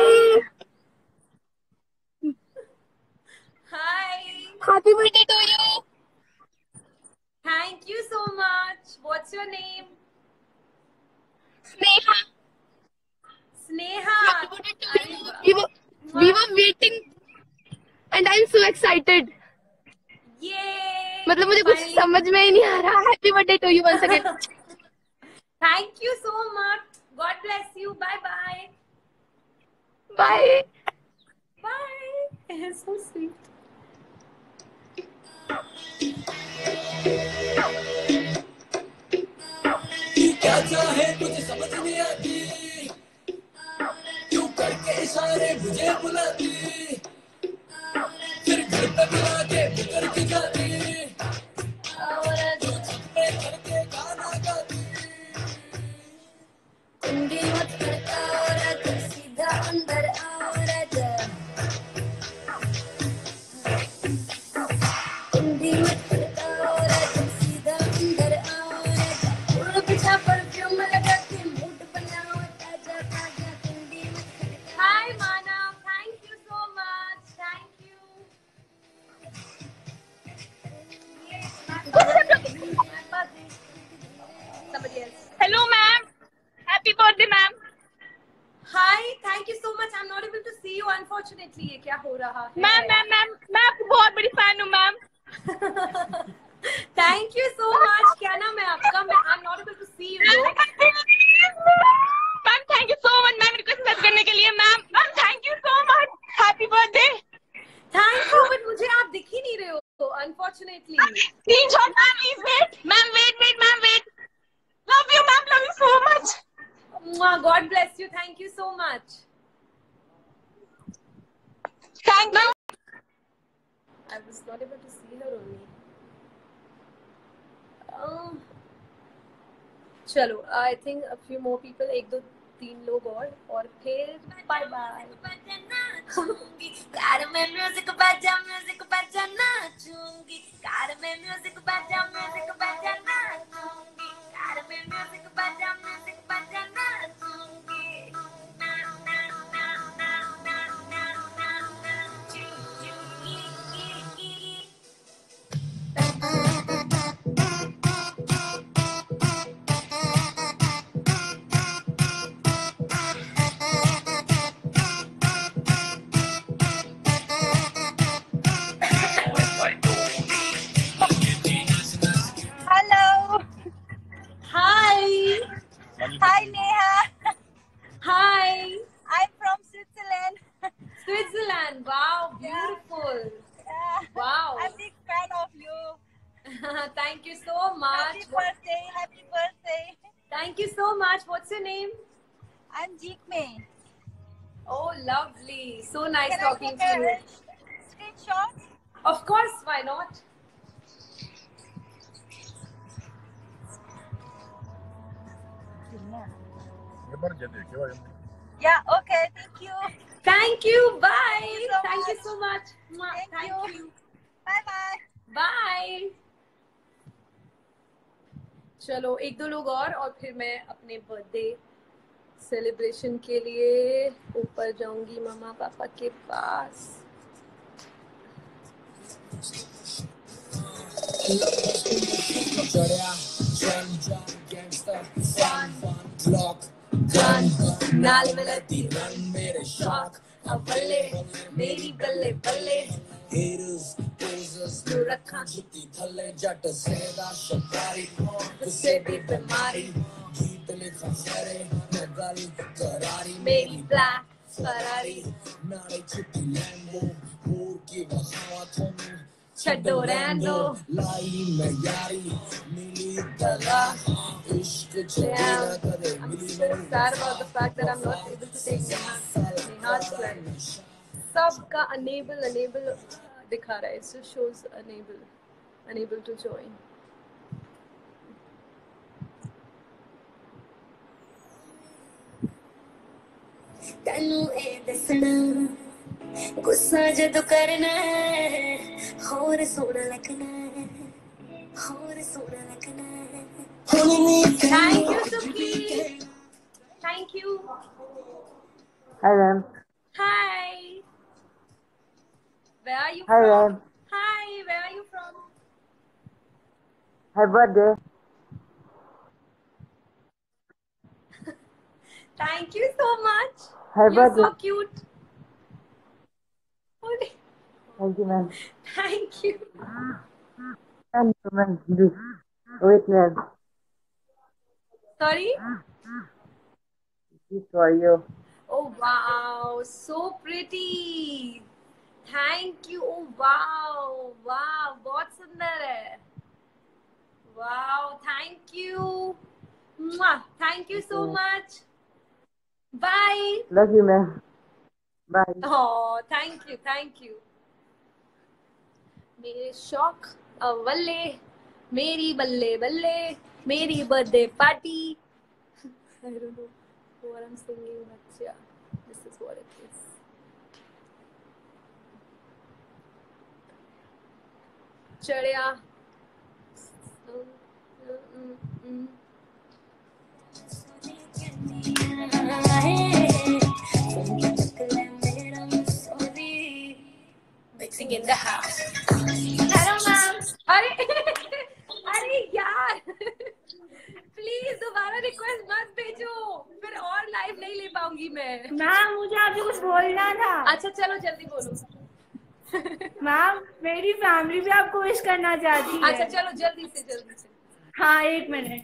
Hi. Happy birthday to you. Thank you so much. What's your name? Sneha. Sneha. We were, we were waiting and I'm so excited. Yay. मतलब मुझे कुछ Finally. समझ में ही नहीं आ रहा. Happy birthday to you once again. Thank you so much. God bless you. Bye bye. Bye. Bye. So sweet. क्या चाहे तुझे समझ नहीं आती, क्यों करके इशारे मुझे बुलाती, फिर घर पे बुला के बिगड़ के जाती, जो छपे करके गाना गाती. कुंडी मत खड़का औरत, सीधा अंदर औरत. कुंडी मत खड़का औरत, सीधा अंदर औरत. उड़ पिछा परफ्यूम लगा के मूड बनाओ ताजा ताजा. कुंडी मत खड़का. Hi, Manav. Thank you so much. Thank you. Somebody else. Hello, ma'am. Happy birthday, ma'am. Hi. Thank you so much. I'm not able to see you, unfortunately. ये क्या हो रहा है? मैम मैम मैम मैं आपकी बहुत बड़ी फैन हूँ ma'am. Thank you so much. क्या नाम है आपका? मैं I'm not able to see you. though. Ma'am thank you so much ma'am request set करने के लिए. Ma'am ma'am thank you so much. Happy birthday. Thank you, but मुझे आप दिख ही नहीं रहे हो, unfortunately. Screenshot ma'am please wait. Ma'am wait wait ma'am wait. Love you ma'am. Love you so much. Mwah, God bless you. Thank you so much. Thank you. I was not able to see her only. Um, चलो, I think a few more people, एक दो तीन लोग और और फिर बाय बाय. कार में म्यूजिक बजा म्यूजिक बजा नाचूंगी. कार में म्यूजिक बजा म्यूजिक बजा नाचूंगी. fan. Wow, beautiful. Yeah. Wow. I'm a big fan of you. Thank you so much. Happy birthday. Happy birthday. Thank you so much. What's your name? I'm Jikme. Oh, lovely. So nice Can talking I to take you. a screenshot? Of course, why not? Yeah, okay. Thank you. Thank you. Bye. Thank you so Thank you much. so much. Mwah. Thank Thank you. you. Bye bye. Bye. चलो एक दो लोग और और फिर मैं अपने बर्थडे सेलिब्रेशन के लिए ऊपर जाऊंगी मम्मा पापा के पास। नाल मिलती रन मेरे शौक अबले मेरी बल्ले बल्ले तू रखा जुती थले जट सेदा शकारी गुस्से दी बीमारी गीत लिखा खरे मैं गली करारी मेरी ब्लैक फरारी नाले छुट्टी लैम्बो मूर की बखावतों में छड्डो रैंडो लाई मैं यारी मिली दगा इश्क छुट्टी ना करे मिली I'm so sad about the fact that I'm not able to take Neha's class. सबका unable unable दिखा रहा है. It just shows unable unable to join. तनु ए दसना गुस्सा जदों करना होर सोना लगना होर सोना लगना. Thank you, Suki. Thank you. Hi, ma'am. Hi. Where are you Hi, from? ma'am. Hi, where are you from? Happy birthday. Thank you so much. Happy You're birthday. so cute. Thank you, ma'am. Thank you. Thank you, ma'am. Wait, ma'am. Sorry? This is for you. Oh wow, so pretty. Thank you. Oh wow, wow, बहुत सुंदर है. Wow, thank you. Mwah. Thank you so much. Bye. Love you, ma'am. Bye. Oh, thank you, thank you. मेरे शौक अव्वले मेरी बल्ले बल्ले मेरी birthday party. I don't know what I'm singing, but yeah, this is what it is. चढ़िया. Mixing in the house. Hello, ma'am. अरे अरे यार प्लीज दोबारा रिक्वेस्ट मत भेजो, फिर और लाइव नहीं ले पाऊंगी मैं. मैम मुझे आपसे कुछ बोलना था. अच्छा चलो जल्दी बोलो. मैम मेरी फैमिली भी आपको विश करना चाहती है. अच्छा चलो जल्दी से जल्दी से. हाँ एक minute.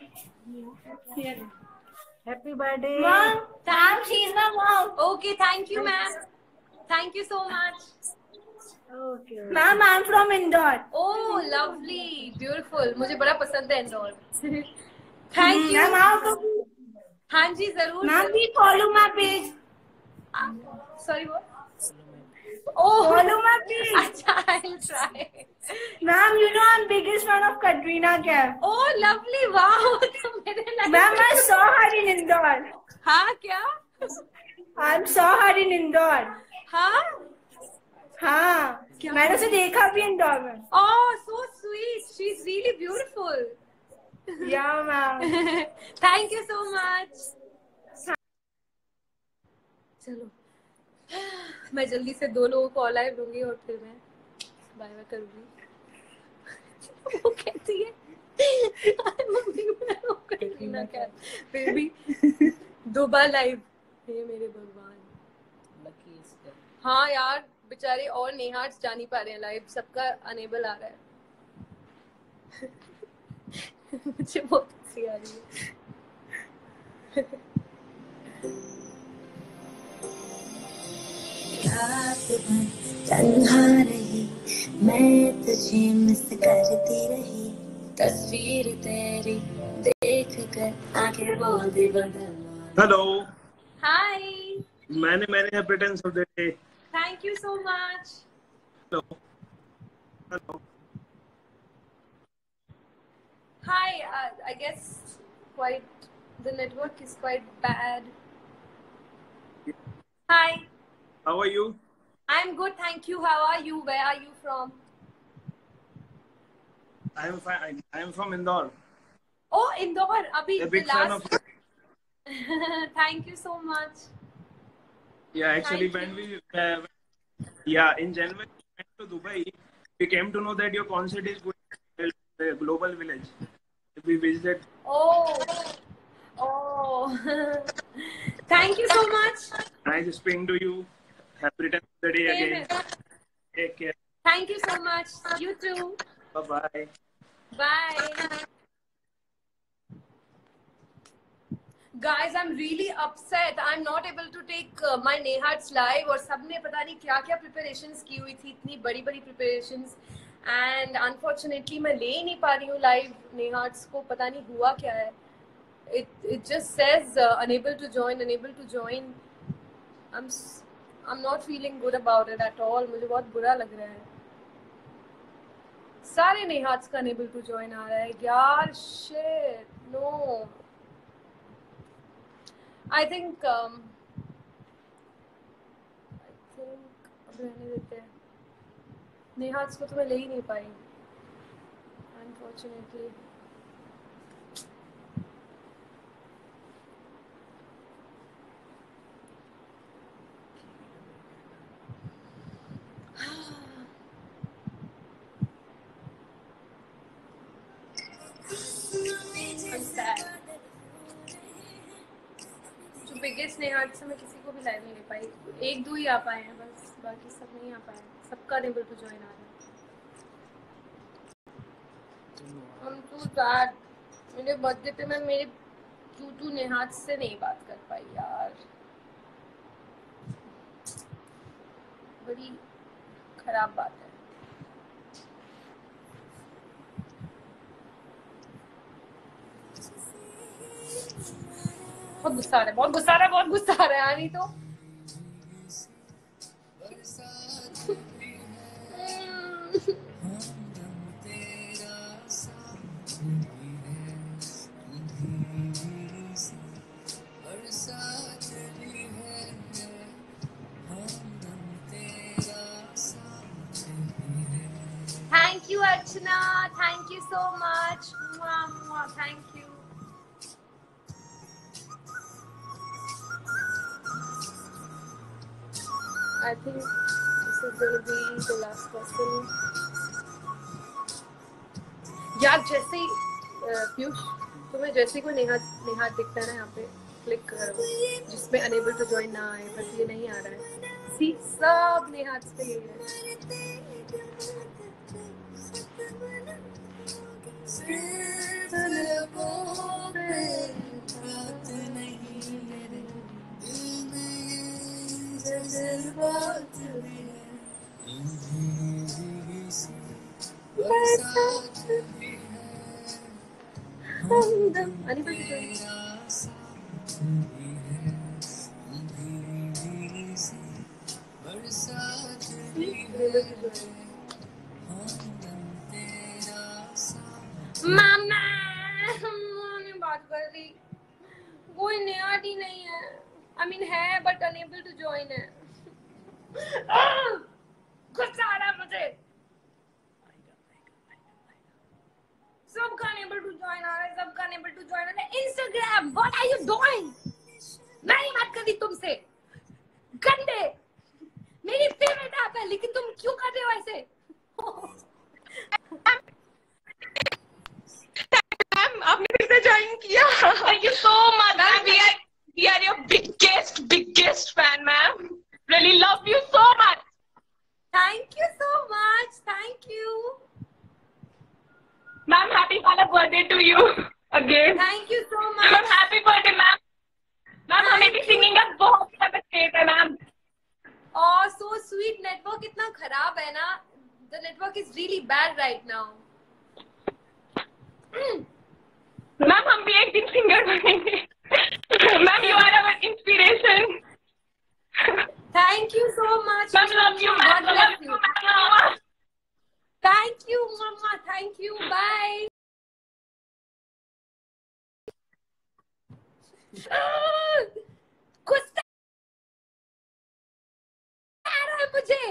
Happy birthday. Mom, ma'am, she's my mom. Okay, thank you, ma'am. Thank you so much. Okay. Ma'am, I'm from Indore. Oh, lovely, beautiful. मुझे बड़ा पसंद है इंदौर. Thank you. मैम आपको हाँ जी जरूर. मैम भी follow my page. Sorry what? Oh, follow my page. अच्छा, I'll try. Ma'am, you know I'm biggest fan of Katrina Kaif. Oh, lovely, wow. तो मेरे life. Ma'am, I saw her in Indore. हाँ क्या? I saw her in Indore. हाँ? हाँ. मैंने उसे देखा भी इंदौर में. Oh, so sweet. She's really beautiful. Yeah, ma'am. Thank you so much. चलो मैं जल्दी से दो लोगों को लाइव दूंगी और फिर मैं बाय बाय करूंगी. वो कहती है मम्मी मैं करीना क्या फिर भी दो बार लाइव. हे मेरे भगवान. हाँ यार बेचारे और नेहार्स जा नहीं पा रहे हैं लाइव, सबका अनेबल आ रहा है. मुझे बहुत हंसी आ रही है. रात भर तन्हा रही, मैं तुझे मिस करती रही, तस्वीर तेरी देख कर आंखें बोल दे बदल। हेलो, हाय, मैंने मैंने है pretence of the day. Thank you so much. Hello hello Hi, uh, I guess quite the network is quite bad. Hi. How are you? I'm good, thank you. How are you? Where are you from? I am fine. I am from Indore. Oh, Indore. Abhi, A big the fan last... of. Thank you so much. Yeah, actually, Thank when we, uh, yeah, in January we went to Dubai, we came to know that your concert is going to the Global Village. We visited. Oh, oh. Thank you so much. Nice speaking to you. Happy return of the day Same again. here. Take care. Thank you so much. You too. Bye bye. Bye. Guys, I'm really upset. I'm not able to take uh, my Nehat's live. और सबने पता नहीं क्या क्या preparations की हुई थी, इतनी बड़ी बड़ी preparations. And unfortunately, मैं ले ही नहीं पा रही हूँ live Nehat's को. पता नहीं हुआ क्या है. It it just says uh, unable to join, unable to join. I'm I'm not feeling good about it at all. मुझे बहुत बुरा लग रहा है. सारे Nehat's का unable to join आ रहा है. यार shit, no. I think um, I think अब रहने देते हैं. Nehat's को तो मैं ले ही नहीं पाई. Unfortunately. I'm sad. जो बिगेस्ट Nehat's से मैं किसी को भी लाइव नहीं ले पाई. एक दो ही आ पाए हैं बस, बाकी सब नहीं आ पाए. सबका unable to join आ रहा है. I'm too sad. मेरे बर्थडे पे मैं मेरे टू टू Nehat's से नहीं बात कर पाई यार. बड़ी खराब बात है. बहुत गुस्सा आ रहा है, बहुत गुस्सा आ रहा है, बहुत गुस्सा आ रहा है. नहीं तो Thank you, Archana. Thank you so much. Mwah, mwah. Thank you. I think this is going to be the last person. यार जैसे ही पीयूष तुम्हें जैसे ही कोई नेहात नेहात दिखता है ना यहाँ पे क्लिक करो जिसमें अनेबल टू ज्वाइन ना आए, बस ये नहीं आ रहा है. सी सब नेहात पे ही है. Unable to join. मामा मैंने बात कर रही, कोई Nehat ही नहीं है. I mean है but unable to join है. गुस्सा आ रहा है मुझे. सबका unable to join आ रहा है, सबका unable to join आ रहा है. Instagram, what are you doing? मैं नहीं बात कर रही तुमसे. गंदे. मेरी फेवरेट ऐप है, लेकिन तुम क्यों कर रहे हो ऐसे? आपने फिर से ज्वाइन किया. Thank you so much, ma'am. We are we are your biggest biggest fan, ma'am. Really love you so much. Thank you so much. Thank you. Ma'am, happy Father's birthday to you again. Thank you so much. Ma'am, happy birthday, ma'am. Ma'am, हमें भी singing का बहुत ज़्यादा क्रेज है, ma'am. Oh, so sweet. Network इतना खराब है ना. The network is really bad right now. Ma'am हम भी एक दिन सिंगर बनेंगे. Ma'am you are our inspiration. Thank you so much. Ma'am, love you. God bless Love you. you, ma'am. Thank you, Mama. Thank you. Bye. गुस्सा आ रहा है मुझे.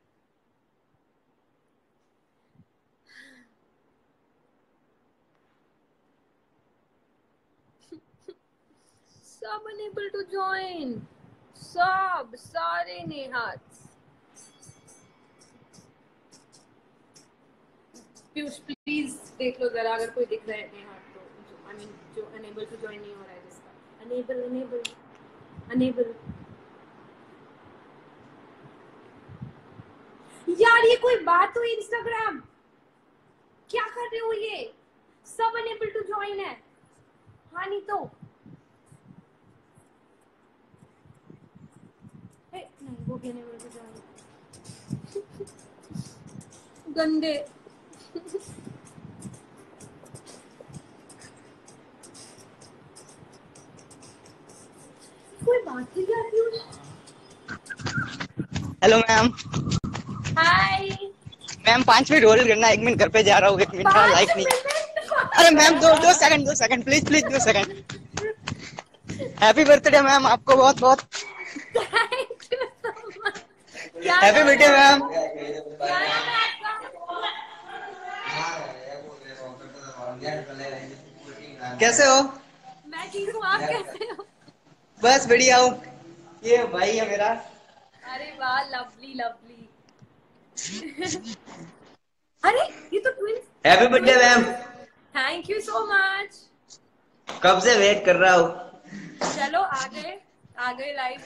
Sub unable to join. Sub सारे नेहात. पीयूष प्लीज देख लो जरा अगर कोई दिख रहा है नेहात तो. आई मीन जो अनेबल टू ज्वाइन नहीं हो रहा है जिसका. Unable unable unable. यार ये कोई बात हुई. इंस्टाग्राम क्या कर रहे हो ये. सब अनेबल टू ज्वाइन है. हाँ नहीं तो नहीं वो भी अनेबल टू ज्वाइन. गंदे. कोई बात नहीं कर रही हूँ. Hello ma'am. हाय मैम पाँच मिनट होल्ड करना. एक मिनट घर पे जा रहा हूँ. एक मिनट का लाइक नहीं. अरे मैम दो दो सेकंड दो सेकंड प्लीज प्लीज दो सेकंड. हैप्पी बर्थडे मैम आपको बहुत बहुत. Happy birthday ma'am. कैसे हो. मैं ठीक हूँ. आप कैसे हो. बस बढ़िया हूँ. ये भाई है मेरा. अरे वाह लवली लवली. अरे ये तो twins. Happy birthday ma'am. Thank you so much. कब से वेट कर रहा हूँ. चलो आ गए आ गए लाइव.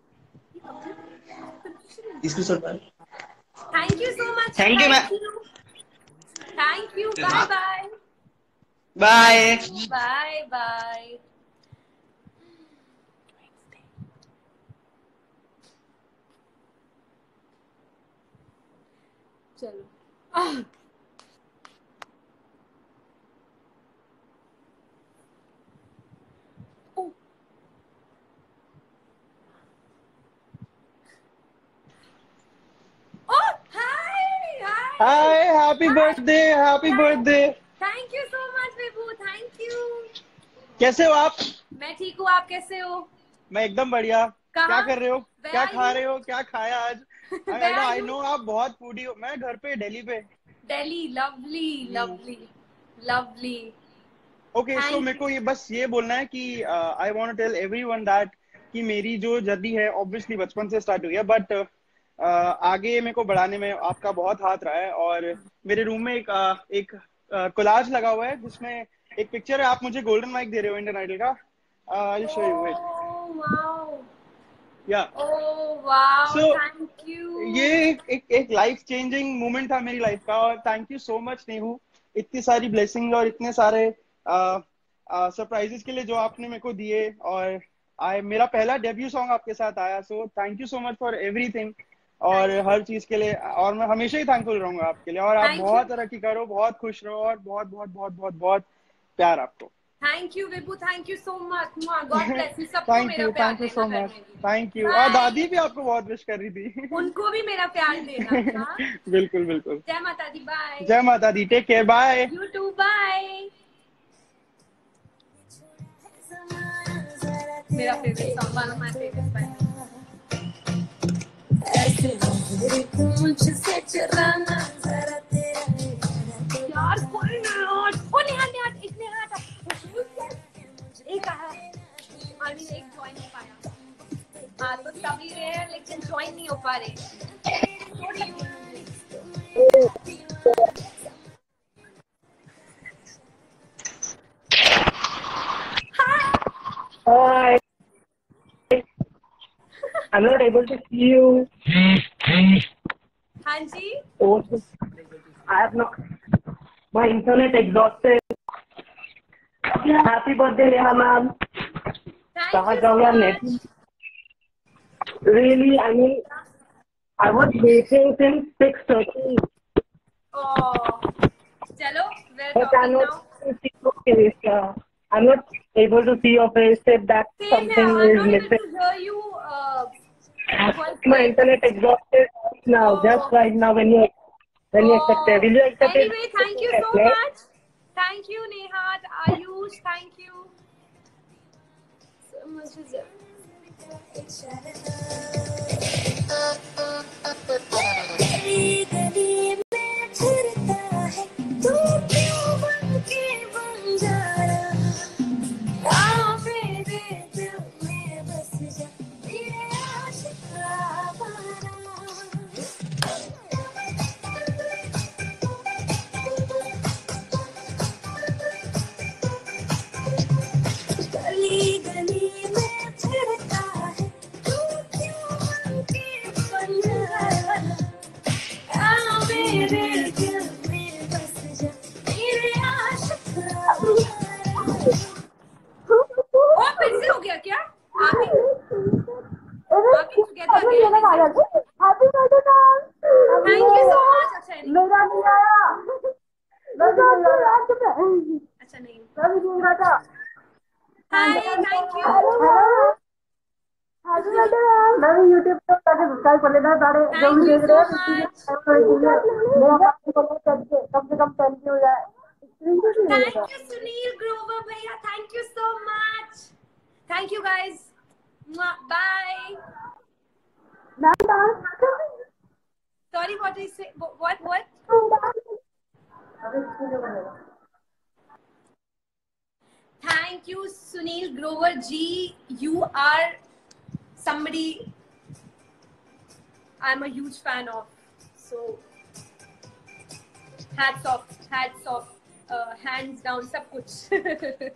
इसको सुन. Thank you so much. Thank you ma'am. Thank you. Bye bye. Bye bye bye. चलो hi happy birthday happy birthday. Thank you so much Vibhu. Thank you. कैसे हो आप. मैं ठीक हूँ. आप कैसे हो. मैं एकदम बढ़िया. क्या कर रहे हो. क्या खा रहे हो. क्या खाया आज. आई नो आप बहुत फूडी हो. मैं घर पे दिल्ली पे. Delhi. Lovely lovely lovely. Okay so मेरे को ये बस ये बोलना है कि I want to tell everyone that कि मेरी जो जर्नी है ऑब्वियसली बचपन से स्टार्ट हुई है बट uh, आगे मेरे को बढ़ाने में आपका बहुत हाथ रहा है. और मेरे रूम में एक uh, एक कोलाज uh, लगा हुआ है जिसमें एक पिक्चर है. आप मुझे गोल्डन माइक दे रहे हो इंडियन आइडल का. I will show you it. या सो ये एक एक, एक लाइफ चेंजिंग मोमेंट था मेरी लाइफ का. और thank you so much Nehu. इतनी सारी ब्लेसिंग और इतने सारे सरप्राइजेस के लिए जो आपने मेरे को दिए. और आई मेरा पहला डेब्यू सॉन्ग आपके साथ आया. So thank you so much for everything और हर चीज के लिए. और मैं हमेशा ही थैंकफुल रहूंगा आपके लिए. और आप बहुत तरक्की करो. बहुत खुश रहो. और बहुत बहुत बहुत बहुत बहुत प्यार आपको. Thank you Vibhu. Thank you so much. God bless you. सबको थैंक मेरा यू प्यार थैंक यू सो देना. मच. Thank you. और दादी भी आपको बहुत विश कर रही थी. उनको भी मेरा प्यार देना. बिल्कुल बिल्कुल. जय माता दी. बाय. जय माता दी. Take care. Bye. You too. Bye. मेरा favourite song. One of my favourite song. मुझसे चुराना जरा तेरा यार. कोई नहीं. ओ निहाल निहाल एक निहाल एक आया. आई मीन एक ज्वाइन नहीं पाया. हाँ तो सभी रहे हैं लेकिन ज्वाइन नहीं हो पा रहे. Hi. I'm not able to see you. हाँ जी. Oh, I have not. My internet exhausted. Happy birthday, Neha ma'am. कहाँ जाऊँ यार net. Really, I mean, I was waiting since six thirty. Oh, chalo, we're But I'm talking not now. see your face. Uh, I'm not able to see your face. If that Same something here. I'm is not able missing. to hear you. Uh, quite My well. internet exhausted right now. Oh. Just right now when you when you accept it. Will you accept it? Anyway, thank you so much. Thank you, Nehat, Ayush. Thank you so much. Is it? गली गली में फिरता है तू क्यों बन के बंजारा आ मेरे दिल में बस जा मेरे आशिक़ आवारा गली गली में फिरता है तू क्यों बन के बंजारा आ मेरे दिल में बस जा मेरे आशिक़ आवारा। और फिर से हो गया क्या? आगे आगे together again. Happy birthday ma'am. Thank you so much. अच्छा है नहीं। मेरा नहीं आया। मेरा नहीं आया। अच्छा नहीं। मैं भी नहीं रहा। Hi, thank you. Happy birthday ma'am. मैं भी YouTube पे जाके सब्सक्राइब कर लेना सारे जो भी देख रहे हैं। मेरा कम से कम टेन के हो जाए। Thank you, Sunil Grover भैया. Thank you so much. Thank you guys. Mwah. Bye. Sorry, what is it? What? What? Thank you, Sunil Grover Ji. You are somebody I'm a huge fan of. So, hats off, hats off, uh, hands down, सब कुछ.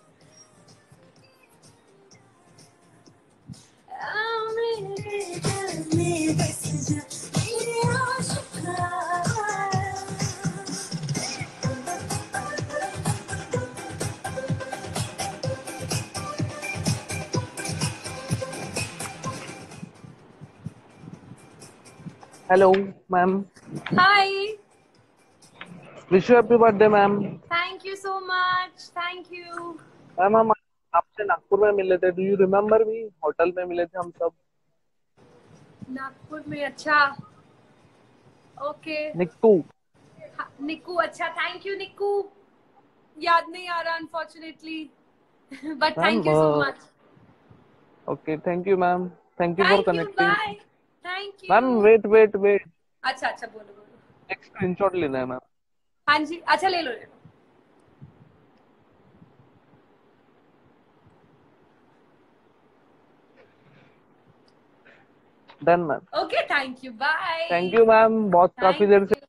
Hello, ma'am. Hi. Wish you happy birthday, ma'am. Thank you so much. Thank you. Ma'am हम आपसे नागपुर में मिले थे. Do you remember me? Hotel में मिले थे हम सब. नागपुर में. अच्छा. ओके. निक्कू. निक्कू. अच्छा. Thank you Nikku. याद नहीं आ रहा unfortunately. But thank you so much. Okay. Thank you ma'am. Thank you for connecting. Bye. Thank you. Ma'am wait wait wait. अच्छा अच्छा बोलो बोलो. एक स्क्रीनशॉट लेना है मैम. हाँ जी. अच्छा ले लो ले लो. Done ma'am. Okay. Thank you. Bye. Thank you ma'am. बहुत काफी देर से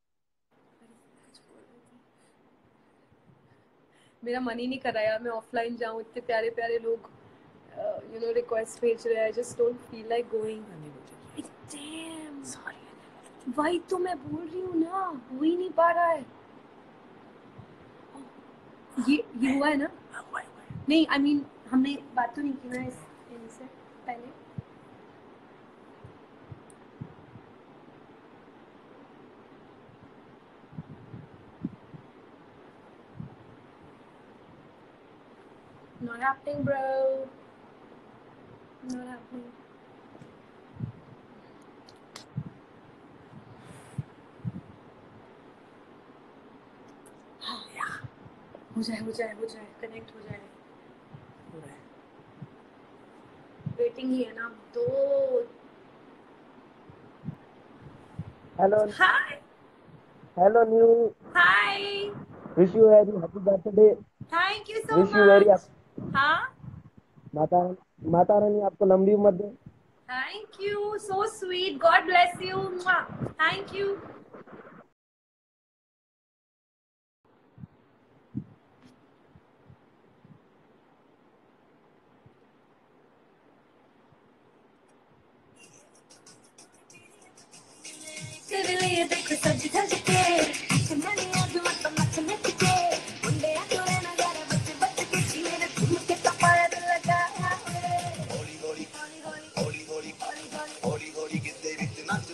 मेरा मन ही नहीं कर रहा यार मैं ऑफलाइन जाऊं. इतने प्यारे प्यारे लोग यू नो रिक्वेस्ट भेज रहे हैं. I just don't feel like going. Damn. Sorry. वही तो मैं बोल रही हूँ ना. हो ही नहीं पा रहा है. ये ये हुआ है ना. नहीं आई I मीन mean, हमने बात तो नहीं की ना इस इनसे पहले. Not happening, bro. Not happening. हाँ यार. हो जाए हो जाए हो जाए. कनेक्ट हो जाए. हो रहा है. वेटिंग ही है ना. दो. Hello. Hi. Hello new. Hi. Wish you very happy birthday. Thank you so wish you very. much. हाँ. माता माता रानी आपको लंबी उम्र दे. Thank you. So sweet. God bless you. Mwah. Thank you. तेरे लिए देखो सब्जी सज के चंदनी आज मत मत मत के मुंडे आतोरे नजारे बच्चे बच्चे के मेरे तुम के कपार लगा है. होली होली होली होली होली होली होली होली होली गिद्दे विच नच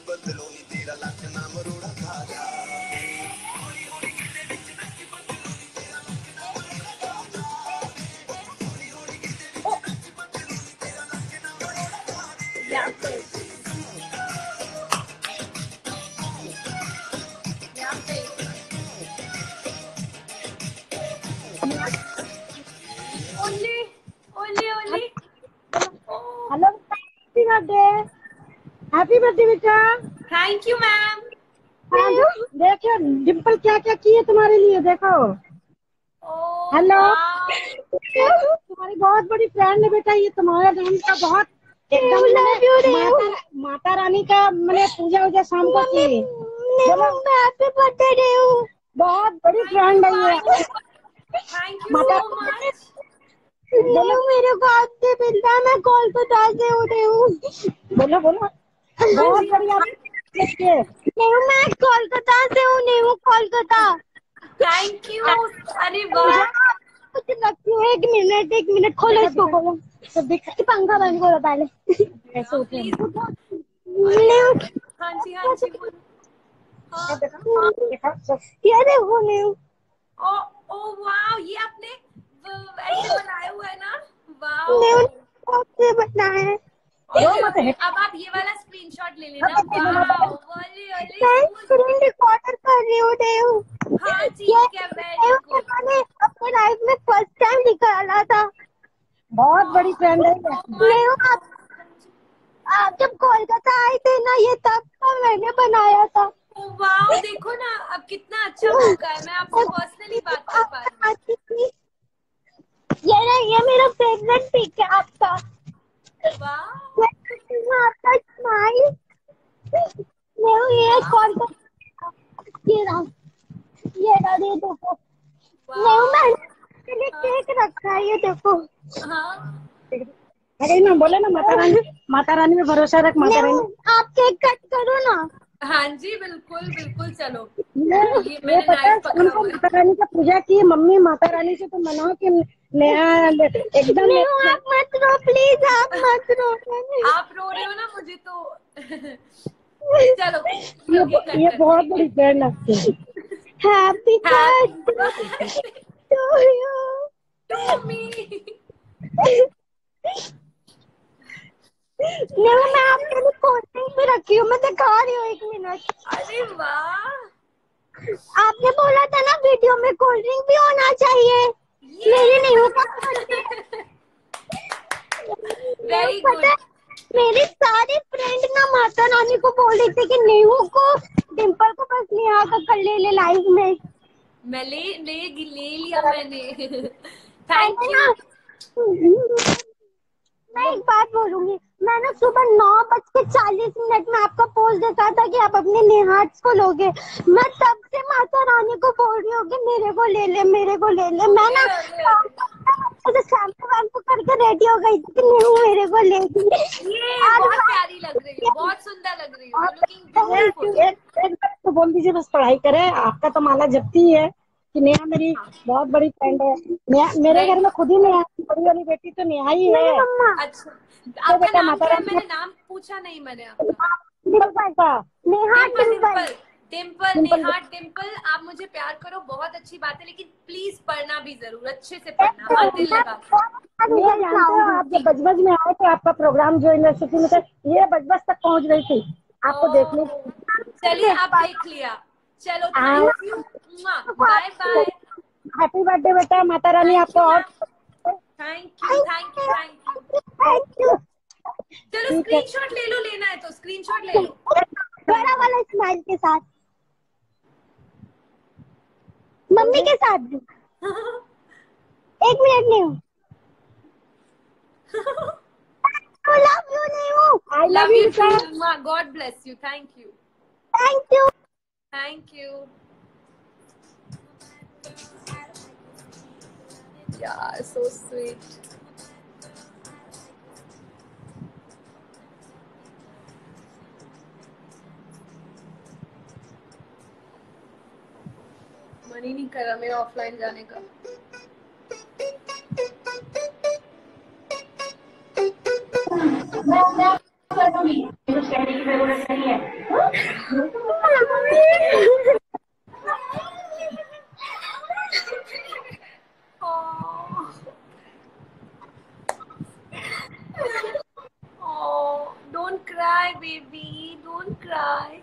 थैंक यू मैम। देखो डिम्पल क्या क्या किए तुम्हारे लिए, देखो। हेलो, तुम्हारी बहुत बड़ी फ्रेंड है बेटा, ये तुम्हारे नाम का बहुत एकदम माता, माता रानी का मैंने पूजा वूजा शाम को की। बहुत बड़ी फ्रेंड है ये। माता बोलो मेरे को आपसे मिलता है, मैं कोलकाता से उठे हूँ। बोलो बोलो। बहुत बढ़िया। नहीं मैं कोलकाता से हूँ, नहीं हूँ कोलकाता। Thank you. अरे वाह, कुछ लगती है। एक मिनट एक मिनट खोलो इसको, खोलो तो देख पंखा बंद करो पहले। ऐसे उठे। हाँ जी हाँ जी। ये देखो नहीं। ओ ओ वाह, ये आपने ऐसे बनाया हुआ है ना? वाह बनाया है। अब आप ये वाला स्क्रीनशॉट ले लेना। वाह, वाली वाली रिकॉर्डर कर रही हूँ। हाँ ठीक है, वेरी गुड। मैंने अपने लाइफ में फर्स्ट टाइम निकाला था। बहुत बड़ी फ्रेंड है। आप, आप जब कोलकाता आए थे ना, ये तब का मैंने बनाया था। वाह, देखो ना अब कितना अच्छा मौका है, मैं आपसे पर्सनली बात कर पा रही हूँ। ये ना, ये मेरा फेवरेट पिक है आपका। वाह, आपका स्माइल। ये कौन सा? ये रहा, ये रहा, ये देखो। मैंने केक रखा है, ये देखो। अरे ना बोले ना, माता रानी, माता रानी में भरोसा रख। माता रानी आप केक कट करो ना। हाँ जी बिल्कुल बिल्कुल। चलो ये, ये मैंने नाइफ पकड़ा हुआ है। माता रानी का पूजा की मम्मी, माता रानी से तो मनाओ कि नया एकदम। आप मत रो प्लीज, आप मत रो। आप रो रहे हो ना, मुझे तो चलो ये, ये बहुत बड़ी फ्रेंड लगती है। Happy birthday to you to me. नहीं मैं आपके लिए कोल्ड ड्रिंक भी रखी हूँ, मैं दिखा रही हूँ, एक मिनट। अरे वाह, आपने बोला था ना वीडियो में कोल्ड ड्रिंक भी होना चाहिए। मेरी नहीं होगा। Very good. मेरी सारी फ्रेंड ना माता रानी को बोल रही थी कि नेहू को, डिम्पल को बस नेहा का कर ले ले लाइव में। मैं ले ले ले लिया मैंने। Thank you. मैं एक बात बोलूंगी, मैंने सुबह नौ बज के चालीस मिनट में आपका पोस्ट देखा था कि आप अपने नेहाट्स को लोगे। मैं तब से माता रानी को बोल रही हूँ कि मेरे को ले ले, मेरे को ले ले। मैं ना शैम्पू वैम्पू करके रेडी हो गई थी कि नेहू मेरे को ले ली। बहुत प्यारी लग रही है, बहुत सुंदर लग रही है, लुकिंग ब्यूटीफुल। तो बोल दीजिए बस पढ़ाई करे, आपका तो माला जपती है कि नेहा मेरी बहुत बड़ी फ्रेंड है। नेहा मेरे घर में खुद ही नेहा बड़ी वाली बेटी तो नेहा ही है। अच्छा, आपका नाम क्या है? मैंने नाम पूछा नहीं मैंने आपका। नेहा डिम्पल। डिम्पल, नेहा डिम्पल। आप मुझे प्यार करो, बहुत अच्छी बात है, लेकिन प्लीज पढ़ना भी जरूर, अच्छे से पढ़ना। हाँ, दिल लगा। आप जब बजबज में आए थे, आपका प्रोग्राम जो यूनिवर्सिटी में था, ये बजबज तक पहुंच रही थी आपको देखने। चलिए आप देख लिया। चलो thank you, bye bye. Happy birthday बेटा, माता रानी आपको और thank you thank you thank you thank you. चलो स्क्रीनशॉट ले लो, लेना है तो स्क्रीनशॉट ले लो बड़ा वाला स्माइल के साथ, मम्मी के साथ भी। एक मिनट नहीं हूँ। I love you Nehu. I love you too. God bless you. Thank you. Thank you. Thank you. Yeah, so sweet. मन ही नहीं कर रहा मेरा ऑफलाइन जाने का। Oh, don't cry, baby. Don't cry.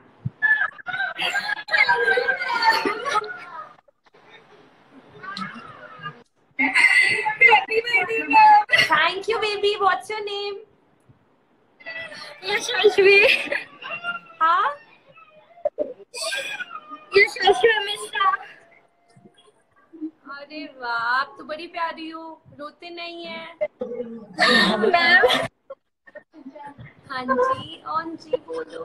Thank you, baby. What's your name? Yashashvi. Hi. तो बड़ी प्यारी हो, रोते नहीं है। मैम हाँ जी, ऑन जी बोलो।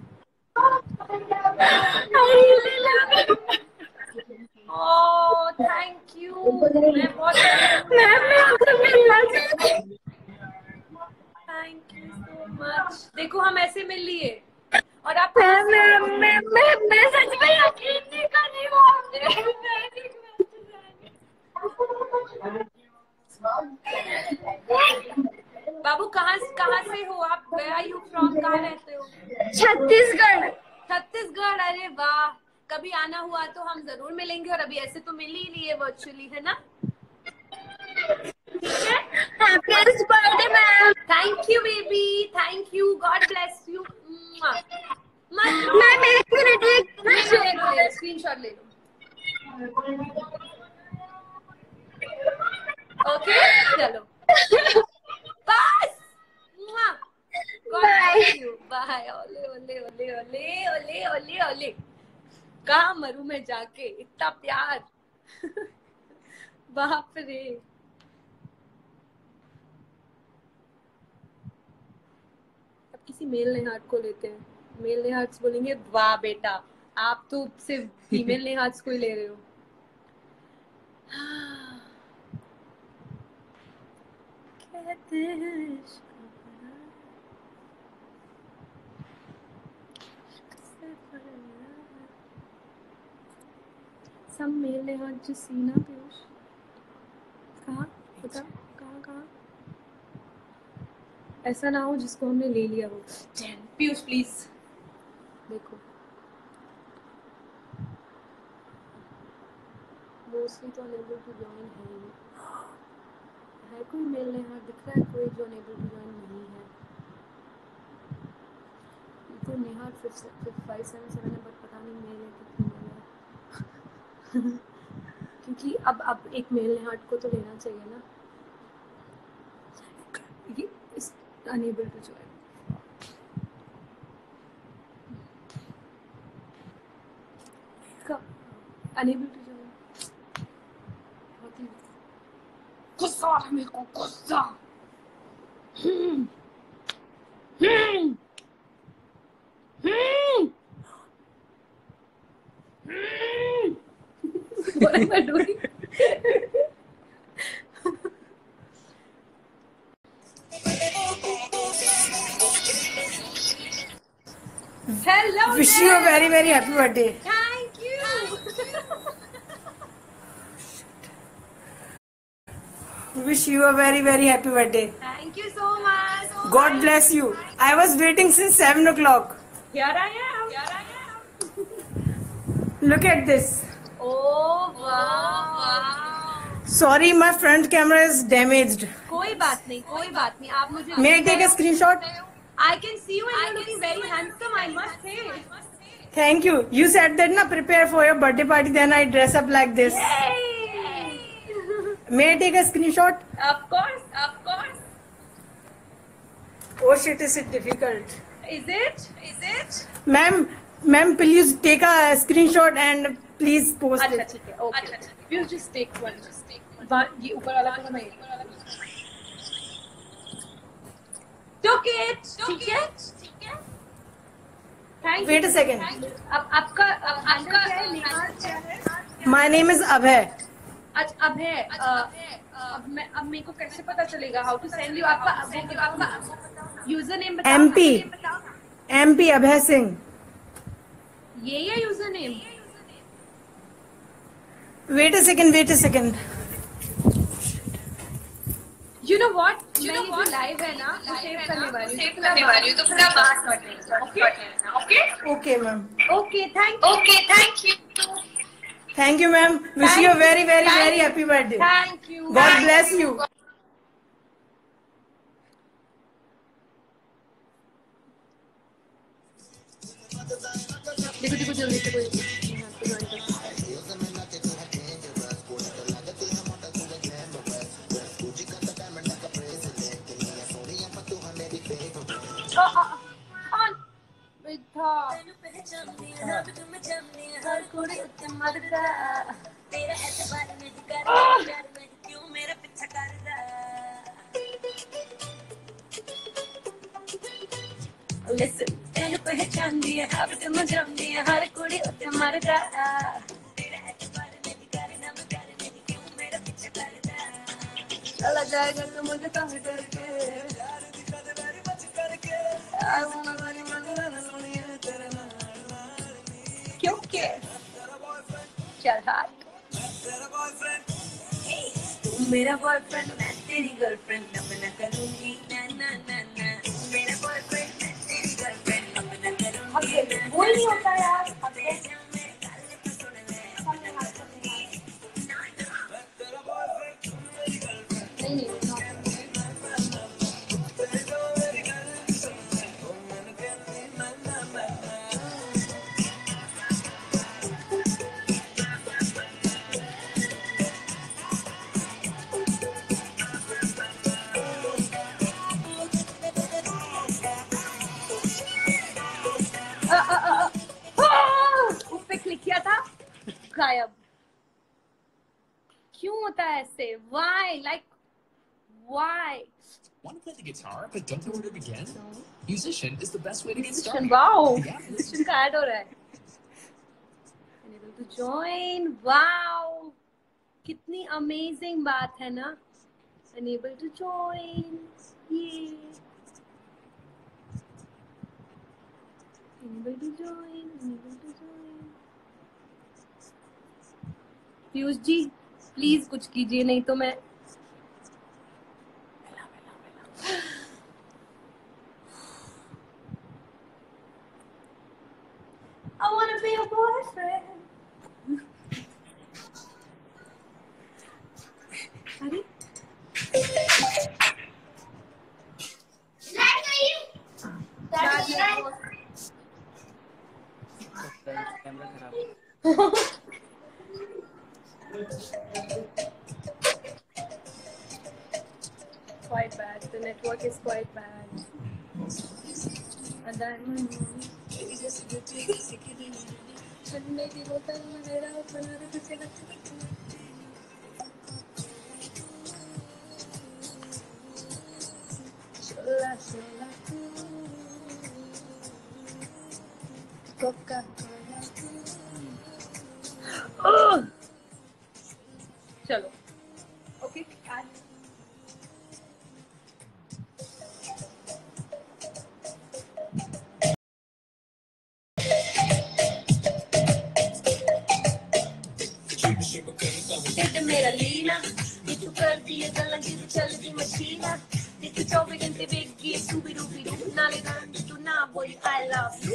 ओह थैंक यू, मैं बहुत मैम मैं आपसे मिलना चाहती हूँ। Thank you so much. देखो हम ऐसे मिल लिए और आप मैं मैं मैं मैं मैं सच में यकीन नहीं कर रही हूँ आपने। बाबू कहाँ कहाँ से हो आप? Where are you from? कहाँ रहते हो? छत्तीसगढ़। छत्तीसगढ़, अरे वाह। कभी आना हुआ तो हम जरूर मिलेंगे, और अभी ऐसे तो मिल ही लिए वर्चुअली, है ना? Happiest birthday ma'am. Thank you baby, thank you, God bless you. Ma'am एक मिनट, एक मिनट स्क्रीनशॉट ले लो। ओके चलो बस। बाय। ओले ओले ओले ओले ओले ओले ओले। कहाँ मरू मैं जाके, इतना प्यार। बाप रे। अब किसी मेल नेहार्ट को लेते हैं। मेल नेहार्ट्स बोलेंगे वाह बेटा, आप तो सिर्फ फीमेल नेहार्ट्स को ही ले रहे हो। कहते हैं सब मेल नेहार्ट जो सीना पीयूष कहाँ बता, कहाँ कहाँ? ऐसा ना हो जिसको हमने ले लिया हो। पीयूष प्लीज देखो, मोस्टली तो अनेबल टू जॉइन है ही है। कोई मेल नेहार्ट दिख रहा है? कोई जो अनेबल टू जॉइन नहीं है। ये तो नेहार्ट फाइव सेवन सेवन है, बट पता नहीं मेल है कि फीमेल है। क्योंकि अब अब एक मेल नेहार्ट को तो लेना चाहिए ना। ये इस unable to join, unable to join. बहुत ही गुस्सा आ रहा है मेरे को, गुस्सा। हम्म हम्म हम्म हम्म। What am I doing? Hello. Wish you a very very happy birthday. Thank you. Wish you a very very happy birthday. Thank you so much. God bless you. I was waiting since seven o'clock. Here I am. Here I am. Look at this. Oh wow. Sorry, my front camera is damaged. कोई बात नहीं, कोई बात नहीं। आप मुझे May I take a screenshot? I can see you and you're looking very handsome, I must say. Thank you. You said that na prepare for your birthday party, then I dress up like this. Yay! May I take a screenshot? Of course, of course. Oh shit, is it difficult? Is it? Is it? Ma'am, ma'am, please take a screenshot and please post अच्छा it. ठीक है, okay. You just take one, just take one. ये ऊपर वाला तो मैं Took it. ठीक है, ठीक है. Thank you. Wait a second. अब आपका आपका क्या है? निहार क्या है? My name is Abhay. अच्छा अब है अब मैं अब मेरे को कैसे पता चलेगा? How to send you? आपका आपका यूजर नेम बताओ। M P. M P Abhay Singh. ये ये user name? Wait a second. Wait a second. You know what? You know what? Live है ना, तो सेव करने वाली हूँ, सेव करने वाली हूँ, तो पूरा बात करते हैं, okay? Okay, ma'am. Okay, thank you. Okay, thank you. Thank you, ma'am. Wish you a very, very, Thank very you. happy birthday. Thank you. God Thank bless you. you. देखो देखो जल्दी से कोई पीछा करदा Listen तेन पहचानदी है अब ते मजांदी है हर कुड़ी उत्ते मरदा तेरा एतबार नहीं करना मैं करने दी क्यों मेरा पीछा करदा चला जाएगा तो मुझे तंग करके यार दी कदर मेरी बच करके I wanna run run run Sonia तेरे नाल क्यों के चल हाथ तेरा बॉयफ्रेंड तू मेरा बॉयफ्रेंड मैं तेरी गर्लफ्रेंड अब ना करूंगी ना ना ना ना मेरा बॉयफ्रेंड मैं तेरी गर्लफ्रेंड अब ना करूंगी बोल नहीं होता यार नहीं नहीं उस पे क्लिक किया था गायब क्यों होता है ऐसे why like why Want to play the guitar but don't know where to begin? Musician is the best way to get Musician, started. wow Yeah. Musician का ऐड हो रहा है Unable to join wow कितनी amazing बात है ना Unable to join ये Unable to join Unable to join Piyush ji please कुछ कीजिए नहीं तो मैं I wanna be your boyfriend. अरे कैमरा खराब Quite bad. The network is quite bad. And then maybe hotel मेरा बना रहे थे चला चला कोका चलो ओके मेरा लीना ये तू कर दिए गल्लां की चल दी मशीना ये तू चौबीस घंटे बेगी सूबी रूबी रूब नाले गान तू ना बोली I love you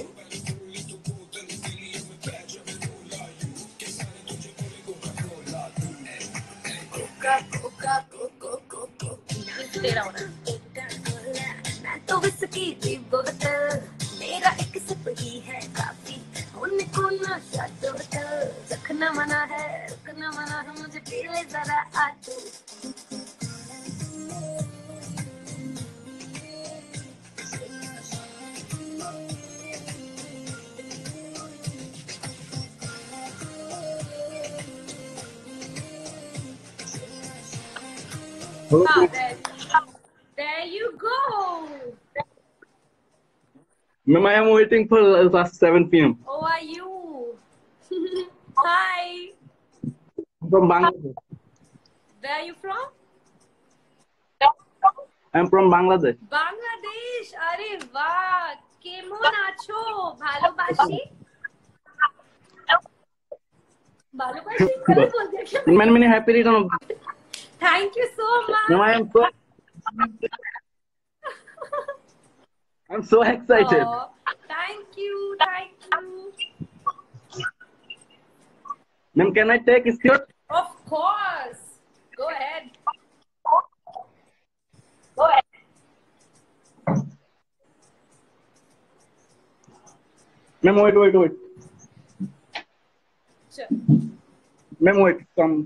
coca coca coco coco तेरा होना मैं तो विस्की दी बोतल मेरा एक सिप ही है काफी उनको नशा तो रखना मना है रखना मना है मुझे पी ले जरा आ तू Okay. Ah, there, there you go. Ma'am, I am waiting for last seven p m How are you? Hi. I'm from Bangladesh. Where are you from? I'm from Bangladesh. Bangladesh. अरे वाह केमन आछो ভালোবাসি ভালোবাসি করে বলতে কি Many many happy return of Thank you so much. Ma'am, I am so I'm so excited. Oh, thank you, thank you. Ma'am, can I take a screenshot? Of course. Go ahead. Go ahead. Ma'am, wait, wait, wait. Sure. Ma'am, wait. Come.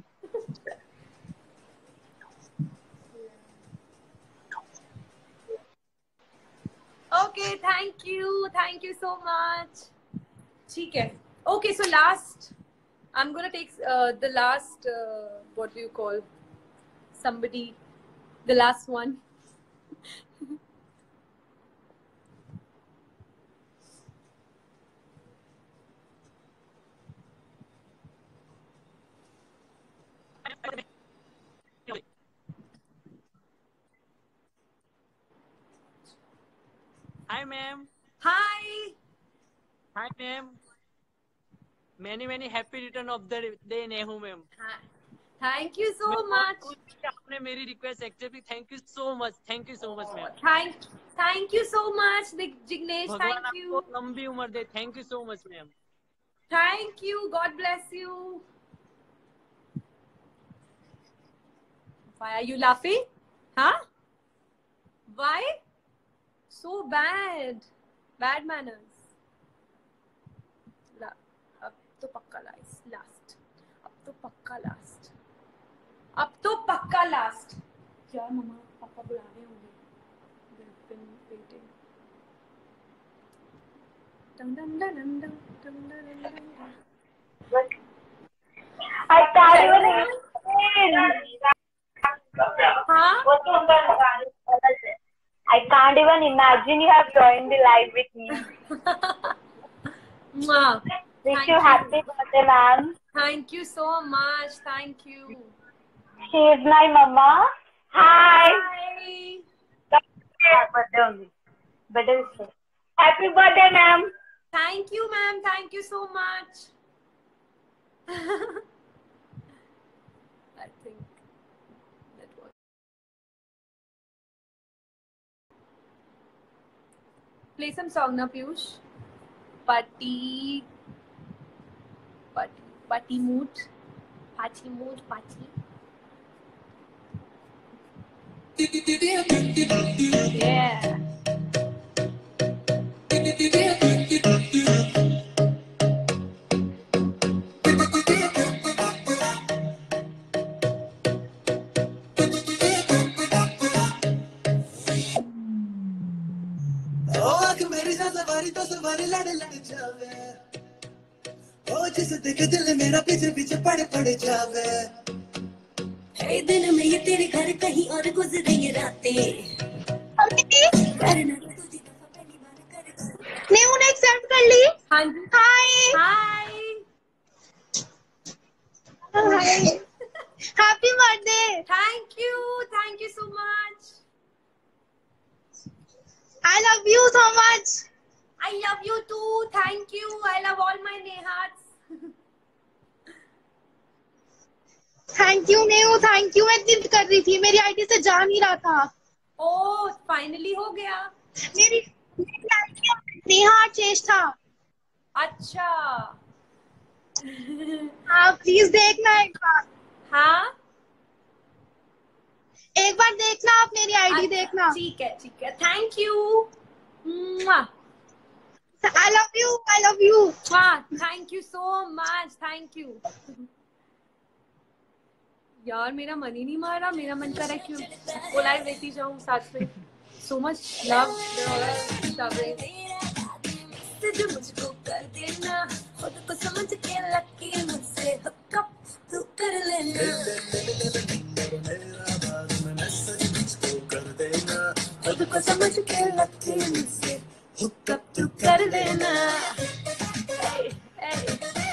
Okay, thank you, thank you so much. ठीक है. Okay, so last, I'm gonna take uh, the last. Uh, what do you call? somebody, the last one. Hi, ma'am. Hi. Hi, ma'am. Many many happy return of the day, Nehu ma'am. Thank you so much. आपने मेरी रिक्वेस्ट एक्सेप्ट की. Thank you so much. Thank you so much, ma'am. Thank thank you so much, Jignesh. भगवान Thank you. आपको लंबी उम्र दे. Thank you so much, ma'am. Thank you. God bless you. Why are you laughing? Huh? Why? So bad. Bad manners. La अब तो पक्का लास्ट लास्ट अब तो पक्का लास्ट अब तो पक्का लास्ट. यार मम्मा पापा बुला रहे होंगे. They've been waiting. Dum dum dum dum dum dum dum dum. I can't even I can't even imagine you have joined the live with me. Wow. Wish Thank you you. happy birthday, ma'am. Thank you so much. Thank you. She is my mama. Hi. Hi. Happy birthday only. Better say. Happy birthday, ma'am. Thank you, ma'am. Thank you so much. I think that was. Play some song na, Piyush. Party. Party. Party mood. Party mood. Party. Yeah. तो सवारी लड़ लड़ जावे. ओ जिस देख दिल मेरा पीछे पीछे पड़े पड़े जावे. हे दिन में ये तेरे घर कहीं और गुजरे ये रातें. ने उन्हें एक्सेप्ट कर ली. हाँ जी. Hi hi. Hi. Happy birthday. Thank you. Thank you so much. I love you so much. I love you too. Thank you. I love all my Nehats. Thank you Nehu. Thank you. मैं जिद कर रही थी. मेरी आईडी से जा नहीं रहा था. Oh, finally हो गया. मेरी नेहा चेस्ट था. अच्छा. हाँ प्लीज देखना एक बार. हाँ. एक बार देखना आप मेरी आईडी देखना. ठीक है ठीक है. Thank you. Mwah. I love you. I love you. Mwah. Thank you so much. Thank you. यार मेरा मन ही नहीं मारा. मेरा मन कर रहा है क्यों वो लाइव देखती जाऊँ साथ में. So much love. जो मुझको कर देना खुद को समझ के लकी मुझसे हुक्कप तू कर लेना. खुद को समझ के लकी मुझसे हुक्कप तू कर देना. Hey, hey.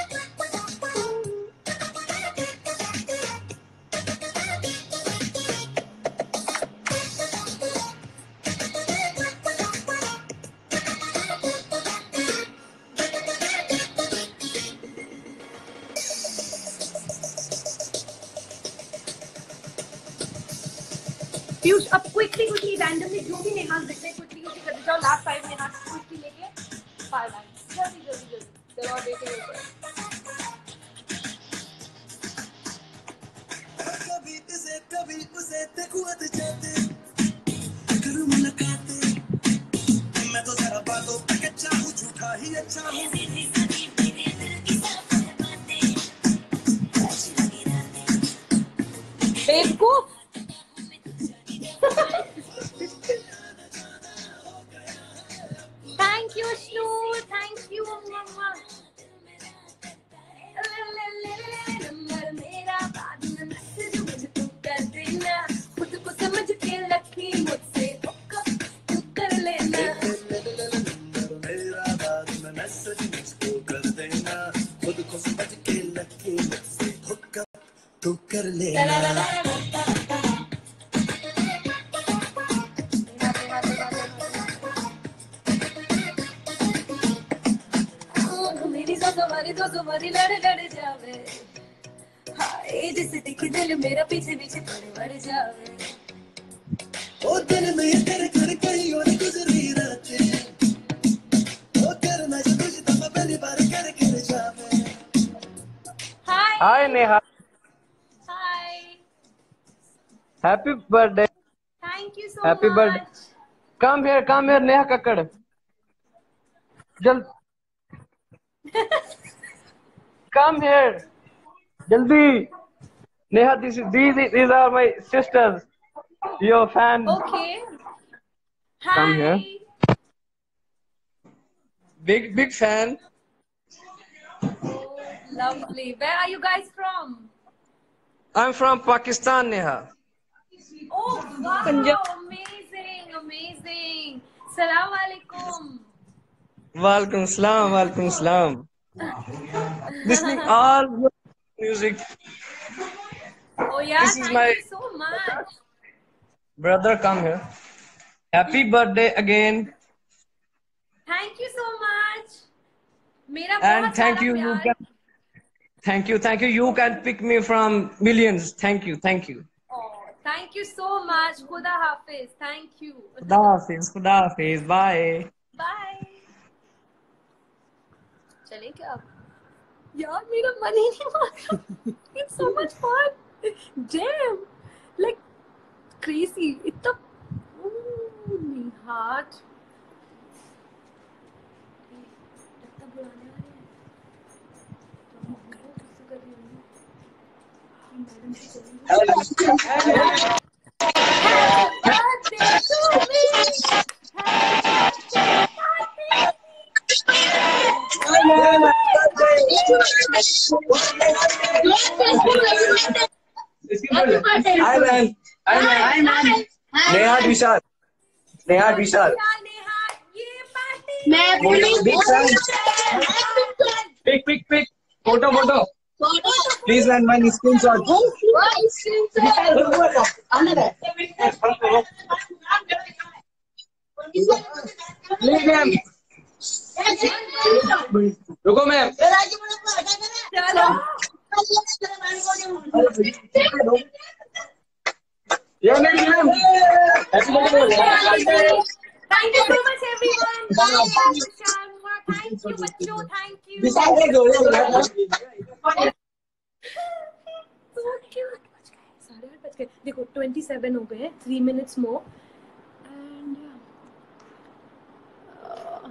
Piyush, अब quickly quickly randomly जो भी नेहा दिखते हैं quickly quickly कर जाओ. Last five नेहा quickly लेके five lines. जल्दी जल्दी जल्दी. They're all waiting over. कभी तुझे कभी उसे देखूं तो जाते करूं मुलाकातें. मैं तो जरा बातों पे अच्छा हूँ झूठा ही अच्छा हूँ. बेवकूफ. Thank you, Shnoor. Thank you, Mama. मेरा बाद में मैसेज मुझको कर देना. को समझ के लकी से हुक्कअप तू कर लेना। तुम्हारी तो तुम्हारी लड़ लड़ जावे, हाय जिसे दिखे दिल मेरा पीछे पीछे पड़े बढ़ जावे। ओ दिल में तेरे कर कहीं और गुजरी रातें, ओ करना जो तुझे तब पहली बार कर कर जावे। Hi hi Neha, hi, happy birthday. Thank you so happy birthday. Come here, come here Neha Kakkar, जल्द come here, jaldi. Neha, this is, these these are my sisters, your fans. Okay. Hi. Come here. Big big fan. Oh, lovely. Where are you guys from? I'm from Pakistan, Neha. Oh wow! Amazing, amazing. Assalamu alaikum. Walaikum salam, walaikum salam. Listening all your music. Oh yeah, this is thank my you so much. Brother, come here. Happy birthday again. Thank you so much. Mera and thank you. You can, thank you, thank you. You can pick me from millions. Thank you, thank you. Oh, thank you so much. Khuda Hafiz. Thank you. Khuda Hafiz. Khuda Hafiz. Bye. Bye. चले क्या यार, मेरा मन ही नहीं माना। It's so much fun. Damn, like crazy. इतना निहार इतना बुलाने वाले हैं तो हम कैसे कर रही हूँ मैडम से चलेंगे। Happy birthday to me. Hi man. Hi man. Hi man. Neha Vishal. Neha Vishal. मैं बोली Big fan. Pick pick pick. Photo photo. Please man, my screenshot. Please man. रुको ma'am. Yeah, ma'am. Happy birthday. Thank you so much, everyone. Thank you, बच्चों. Thank you. So cute. साढ़े आठ बज गए. देखो, twenty-seven हो गए. Three minutes more. And uh,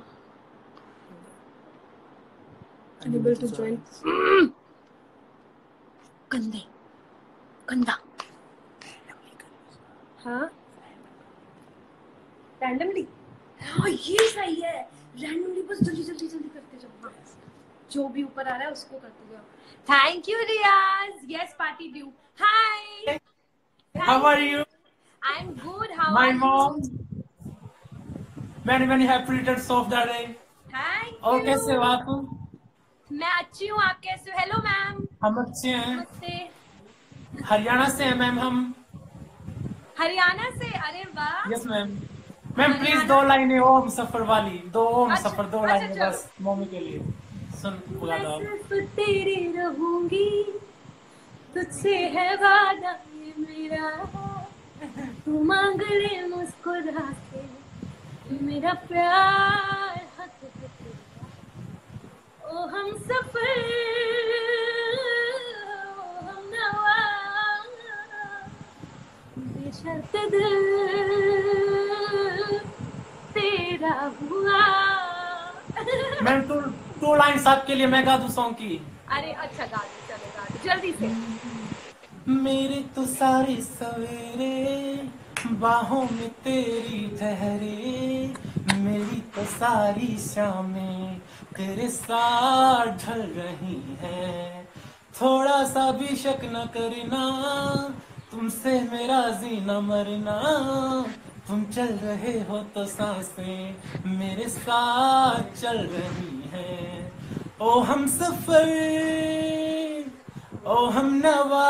unable to join. कंधे, कंधा. हाँ रैंडमली, हाँ ये सही है. रैंडमली बस जल्दी जल्दी जल्दी करते जाओ. जो भी ऊपर आ रहा है उसको करते जाओ. Thank you Riyaz. Yes party due. Hi, how are you? I am good. How my are you? Mom, many many happy returns of the day. Thank और यू. कैसे हो आप? मैं अच्छी हूँ. आप कैसे हो? Hello ma'am. हम अच्छे हैं. नमस्ते. हरियाणा से हैं मैम हम. हरियाणा से? अरे वाह. Yes ma'am. मैम प्लीज दो लाइनें ओम सफर वाली. दो ओम अच्छा, सफर दो लाइनें अच्छा, बस मम्मी के लिए. सुन बुला दो. तो तेरी रहूंगी, तुझसे है वादा ये मेरा. तू मांग ले मुस्कुरा के मेरा प्यार. हक है तेरा ओ हम सफर, ओ हम नवा. बेशर्त दिल तेरा हुआ. मैम टू टू लाइन्स आपके लिए मैं गा दूं सॉन्ग की. अरे अच्छा गा दो. चलो गा दो जल्दी से. मेरे तो सारे सवेरे बाहों में तेरी ठहरे. मेरी तो सारी शामें तेरे साथ ढल रही हैं. थोड़ा सा भी शक न करना, तुमसे मेरा जीना मरना. तुम चल रहे हो तो सांसें मेरे साथ चल रही हैं. ओ हम सफर ओ हम नवा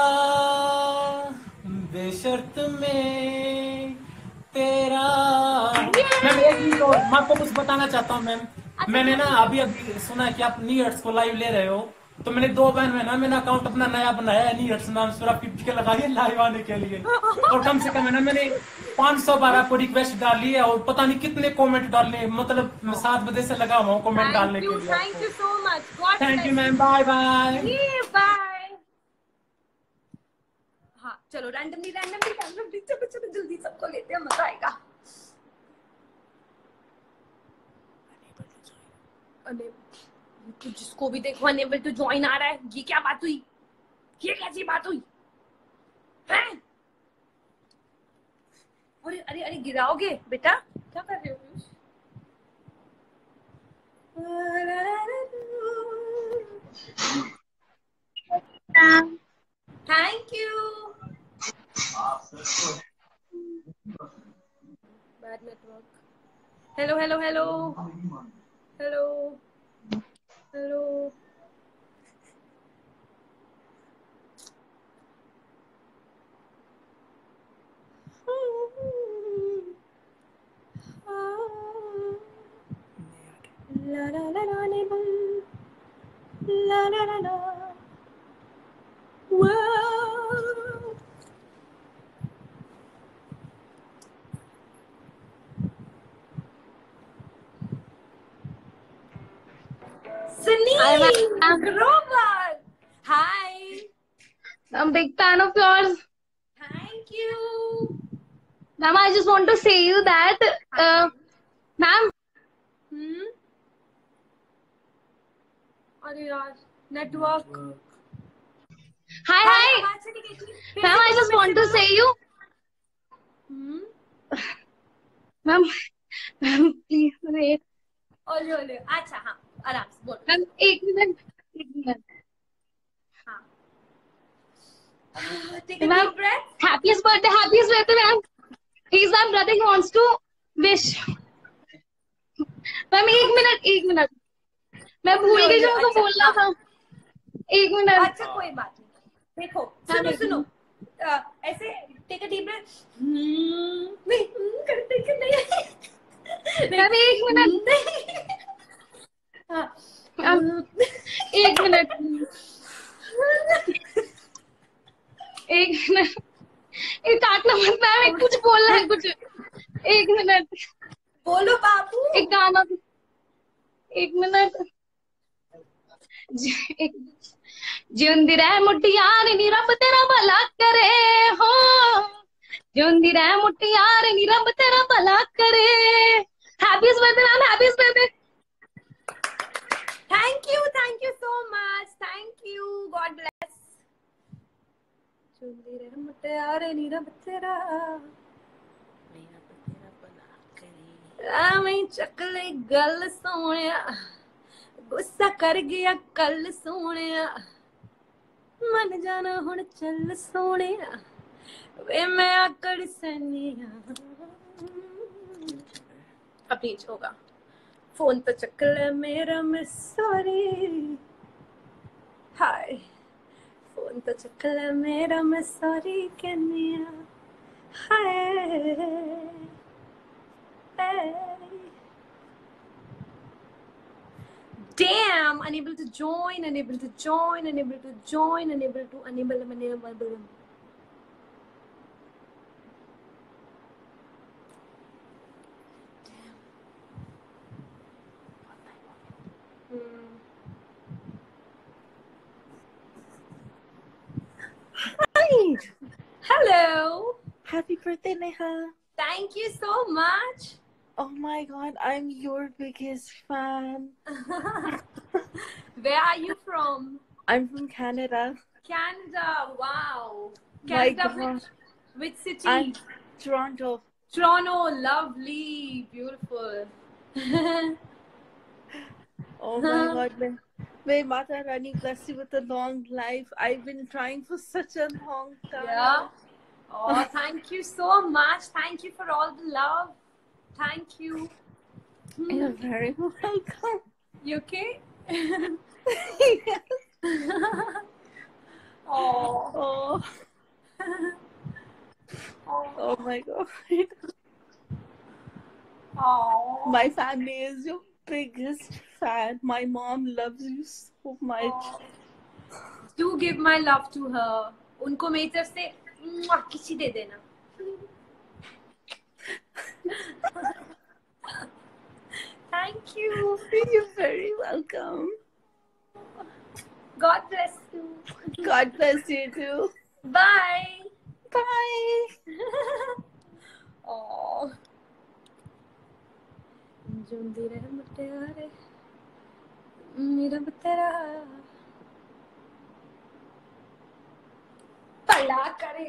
बेशर्त में तेरा। मैम एक मिनट और, मैं आपको कुछ बताना चाहता हूँ मैम। मैंने ना अभी अभी सुना है कि आप न्यू ईयर्स को लाइव ले रहे हो, तो मैंने दो बहन में ना मैंने अकाउंट अपना नया बनाया है न्यू ईयर्स नाम से, आपकी टिकट लगा के लाइव आने के लिए। और कम से कम है ना मैंने पाँच सौ बार आपको रिक्वेस्ट डाली है और पता नहीं कितने कमेंट डालने, मतलब मैं सात बजे से लगा हुआ हूँ कमेंट डालने के लिए। Thank you so much. Thank you ma'am, bye bye bye. हाँ चलो रैंडमली रैंडमली रैंडमली चलो चलो जल्दी सबको लेते हैं, मजा आएगा। अरे तो जिसको भी देखो अनेबल टू ज्वाइन आ रहा है, ये क्या बात हुई? ये कैसी बात हुई हैं? अरे अरे अरे गिराओगे बेटा, क्या कर रहे हो? Thank you. Bad network. Hello hello hello hello hello. La la la la la la la la. Whoa. Sunil Grover. Hi. I'm a big fan of yours. Thank you. Ma'am, I just want to say you that, uh, ma'am. Hmm. अरे यार network. Hi hi. Ma'am, I just want to say you. Hmm. Ma'am, ma'am, please wait. ओले ओले। अच्छा हाँ आराम से बोलो। मैम एक मिनट एक मिनट। हाँ। Take a deep breath. Happiest birthday, happiest birthday, ma'am. He's my brother. He wants to wish. Ma'am एक मिनट एक मिनट, मैं भूल गई जो उनको बोलना था। एक मिनट। अच्छा कोई बात नहीं। देखो सुनो सुनो, ऐसे टेक अ डीप ब्रेथ। नहीं करते कि नहीं? मैम एक मिनट। एक मिनट एक मिनट, ये काटना मत मैम, कुछ बोलना है कुछ। एक मिनट बोलो बाबू। एक गाना, एक मिनट। जिंदी रह मुटियार नी रब तेरा भला करे हो, जिंदी रह मुटियार नी रब तेरा भला करे। Happiest birthday ma'am, happiest birthday. Thank you thank you so much, thank you, God bless. जिंदी रह मुटियार नी रब तेरा मैं चकले गल सोनिया, गुस्सा कर गया कल सोनिया, मन जाना हुण चल सोनिया, वे मैं आकड़ सनिया। अब नीच होगा। फोन तो चकले मेरा मैं सॉरी, हाय फोन तो चकले मेरा मैं सॉरी कहनिया, हाय Hey. Damn, unable to join, unable to join, unable to join, unable to, unable, unable, unable. Hmm. Hi. Hello. Happy birthday, Neha. Thank you so much. Oh my god, I'm your biggest fan. Where are you from? I'm from Canada. Canada, wow. My Canada, god. which, which city? I'm Toronto. Toronto, lovely, beautiful. Oh my god, may, may Mata Rani bless you with a long life. I've been trying for such a long time. Yeah. Oh, thank you so much. Thank you for all the love. Thank you. You're very welcome. You okay? Oh. Oh my God. Oh. My family is your biggest fan. My mom loves you so much. Do give my love to her. उनको मेरी तरफ से मुआ किसी दे देना. Thank you. You're very welcome. God bless you. God bless you too. Bye. Bye. Oh. जुंदी रह मुटियारे मेरा बतेरा पला करे.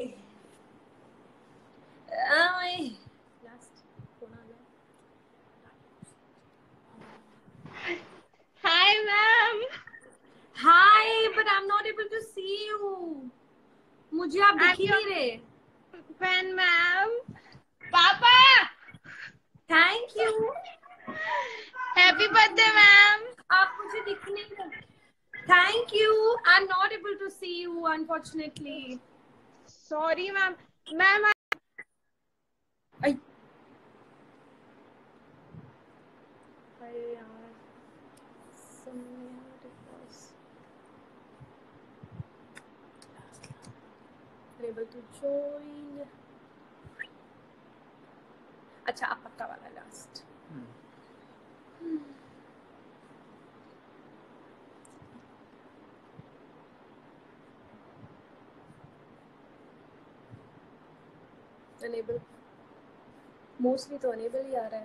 आई लास्ट कौन आ गया? Hi, ma'am. Hi, but I'm not able to see you. मुझे आप दिख ही नहीं रहे. Fan, ma'am. Papa. Thank you. Happy birthday, ma'am. आप मुझे दिख नहीं रहे. Thank you. I'm not able to see you, unfortunately. Sorry, ma'am. Ma'am, I... I... अरे यार, able to join. अच्छा आप पक्का वाला लास्ट. अनेबल मोस्टली तो अनेबल ही आ रहा है.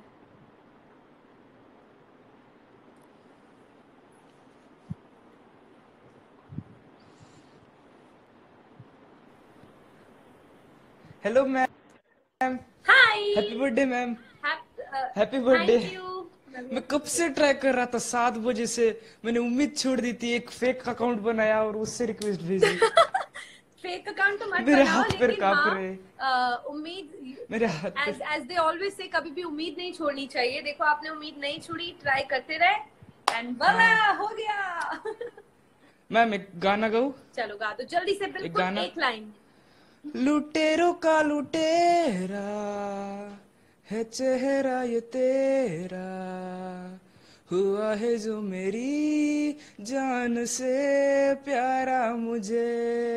Hello ma'am. Hi. Happy birthday ma'am. Happy birthday. मैं कब से ट्राई कर रहा था, सात बजे से. मैंने उम्मीद छोड़ दी थी, एक फेक अकाउंट बनाया और उससे रिक्वेस्ट भेजी. फेक अकाउंट तो मत मेरे बनाओ, हाथ पैर लेकिन कांप हाँ, रहे. अ, उम्मीद मेरे हाथ as as they always say, कभी भी उम्मीद नहीं छोड़नी चाहिए. देखो आपने उम्मीद नहीं छोड़ी, ट्राई करते रहे एंड वाला हो गया. मैम एक गाना गाऊं? चलो गा दो जल्दी से, बिल्कुल एक लाइन. लुटेरों का लुटेरा है चेहरा ये तेरा, हुआ है जो मेरी जान से प्यारा मुझे.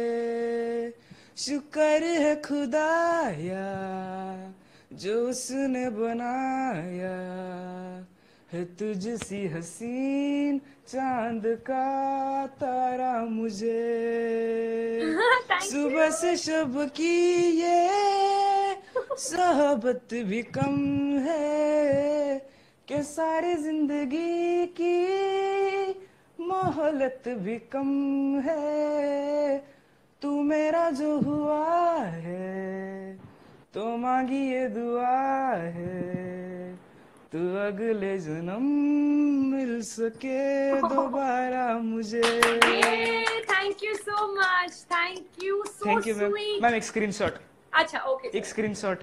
शुक्र है खुदाया जो उसने बनाया है तुझसी हसीन चांद का तारा मुझे. सुबह से शब की ये सोहबत भी कम है कि सारी जिंदगी की मोहलत भी कम है. तू मेरा जो हुआ है तो मांगी ये दुआ है, तू अगले जन्म मिल सके दोबारा मुझे. Thank you so much. Thank you so thank you ma'am. Sweet. Ma'am एक स्क्रीनशॉट. अच्छा ओके. एक स्क्रीनशॉट.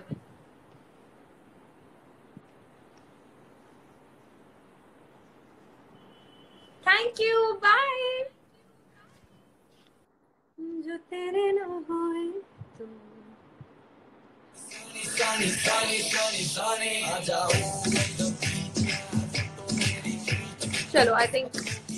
Thank you. बाय. जो तेरे ना होए तो Sunny, sunny, sunny, sunny, आ जाओ. चलो आई थिंक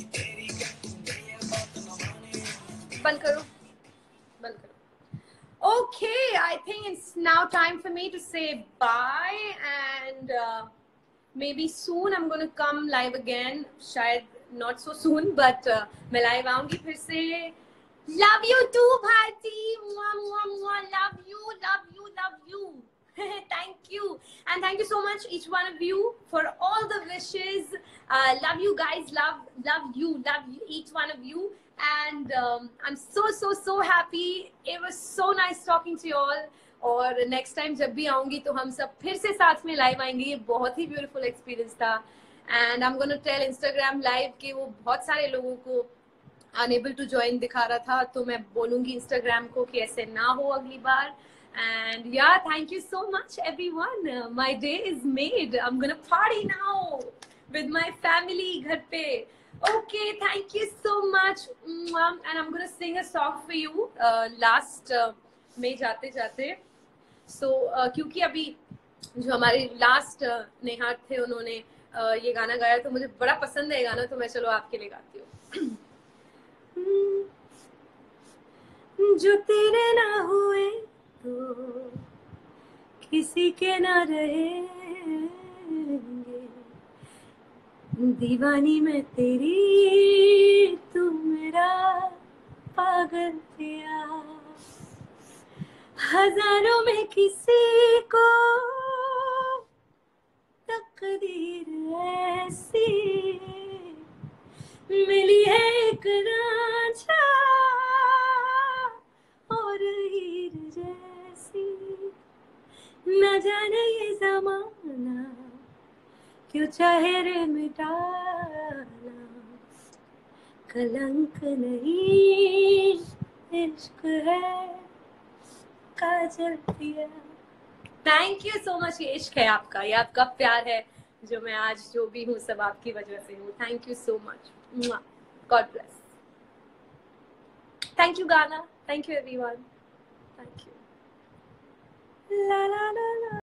बंद करो बंद करो. Okay I think it's now time for me to say bye and maybe soon I am gonna come live again. शायद नॉट सो सून बट मैं लाइव आऊंगी फिर से. Love you too Bharti. Love you love you love you. Thank you and thank you so much each one of you for all the wishes. Uh, love you guys. Love love you. Love you, each one of you. And um, I'm so so so happy. It was so nice talking to you all. और next time जब भी आऊँगी तो हम सब फिर से साथ में live आएंगे. ये बहुत ही beautiful experience था. And I'm gonna tell Instagram live कि वो बहुत सारे लोगों को unable to join दिखा रहा था, तो मैं बोलूँगी Instagram को कि ऐसे ना हो अगली बार. And yeah, thank you so much everyone. Uh, my day is made. I'm gonna party now with my family घर पे. Okay, thank you so much. And I'm going to sing a song for you uh, last uh, में जाते जाते. So uh, क्योंकि अभी जो हमारे लास्ट uh, नेहा थे उन्होंने uh, ये गाना गाया तो मुझे बड़ा पसंद है ये गाना, तो मैं चलो आपके लिए गाती हूँ. जो तेरे ना हुए तो किसी के ना रहेंगे, दीवानी मैं तेरी तू मेरा पागल पिया, हजारों में किसी को तकदीर ऐसी मिली है, एक रांझा और हीर जैसी, न जाने ये जमाना क्यों चाहे रे मिटाना, कलंक नहीं इश्क है काजल पिया. Thank you so much. ये इश्क है आपका, ये आपका प्यार है, जो मैं आज जो भी हूँ सब आपकी वजह से हूँ. Thank you so much. God bless. Thank you गाना. Thank you everyone. Thank you.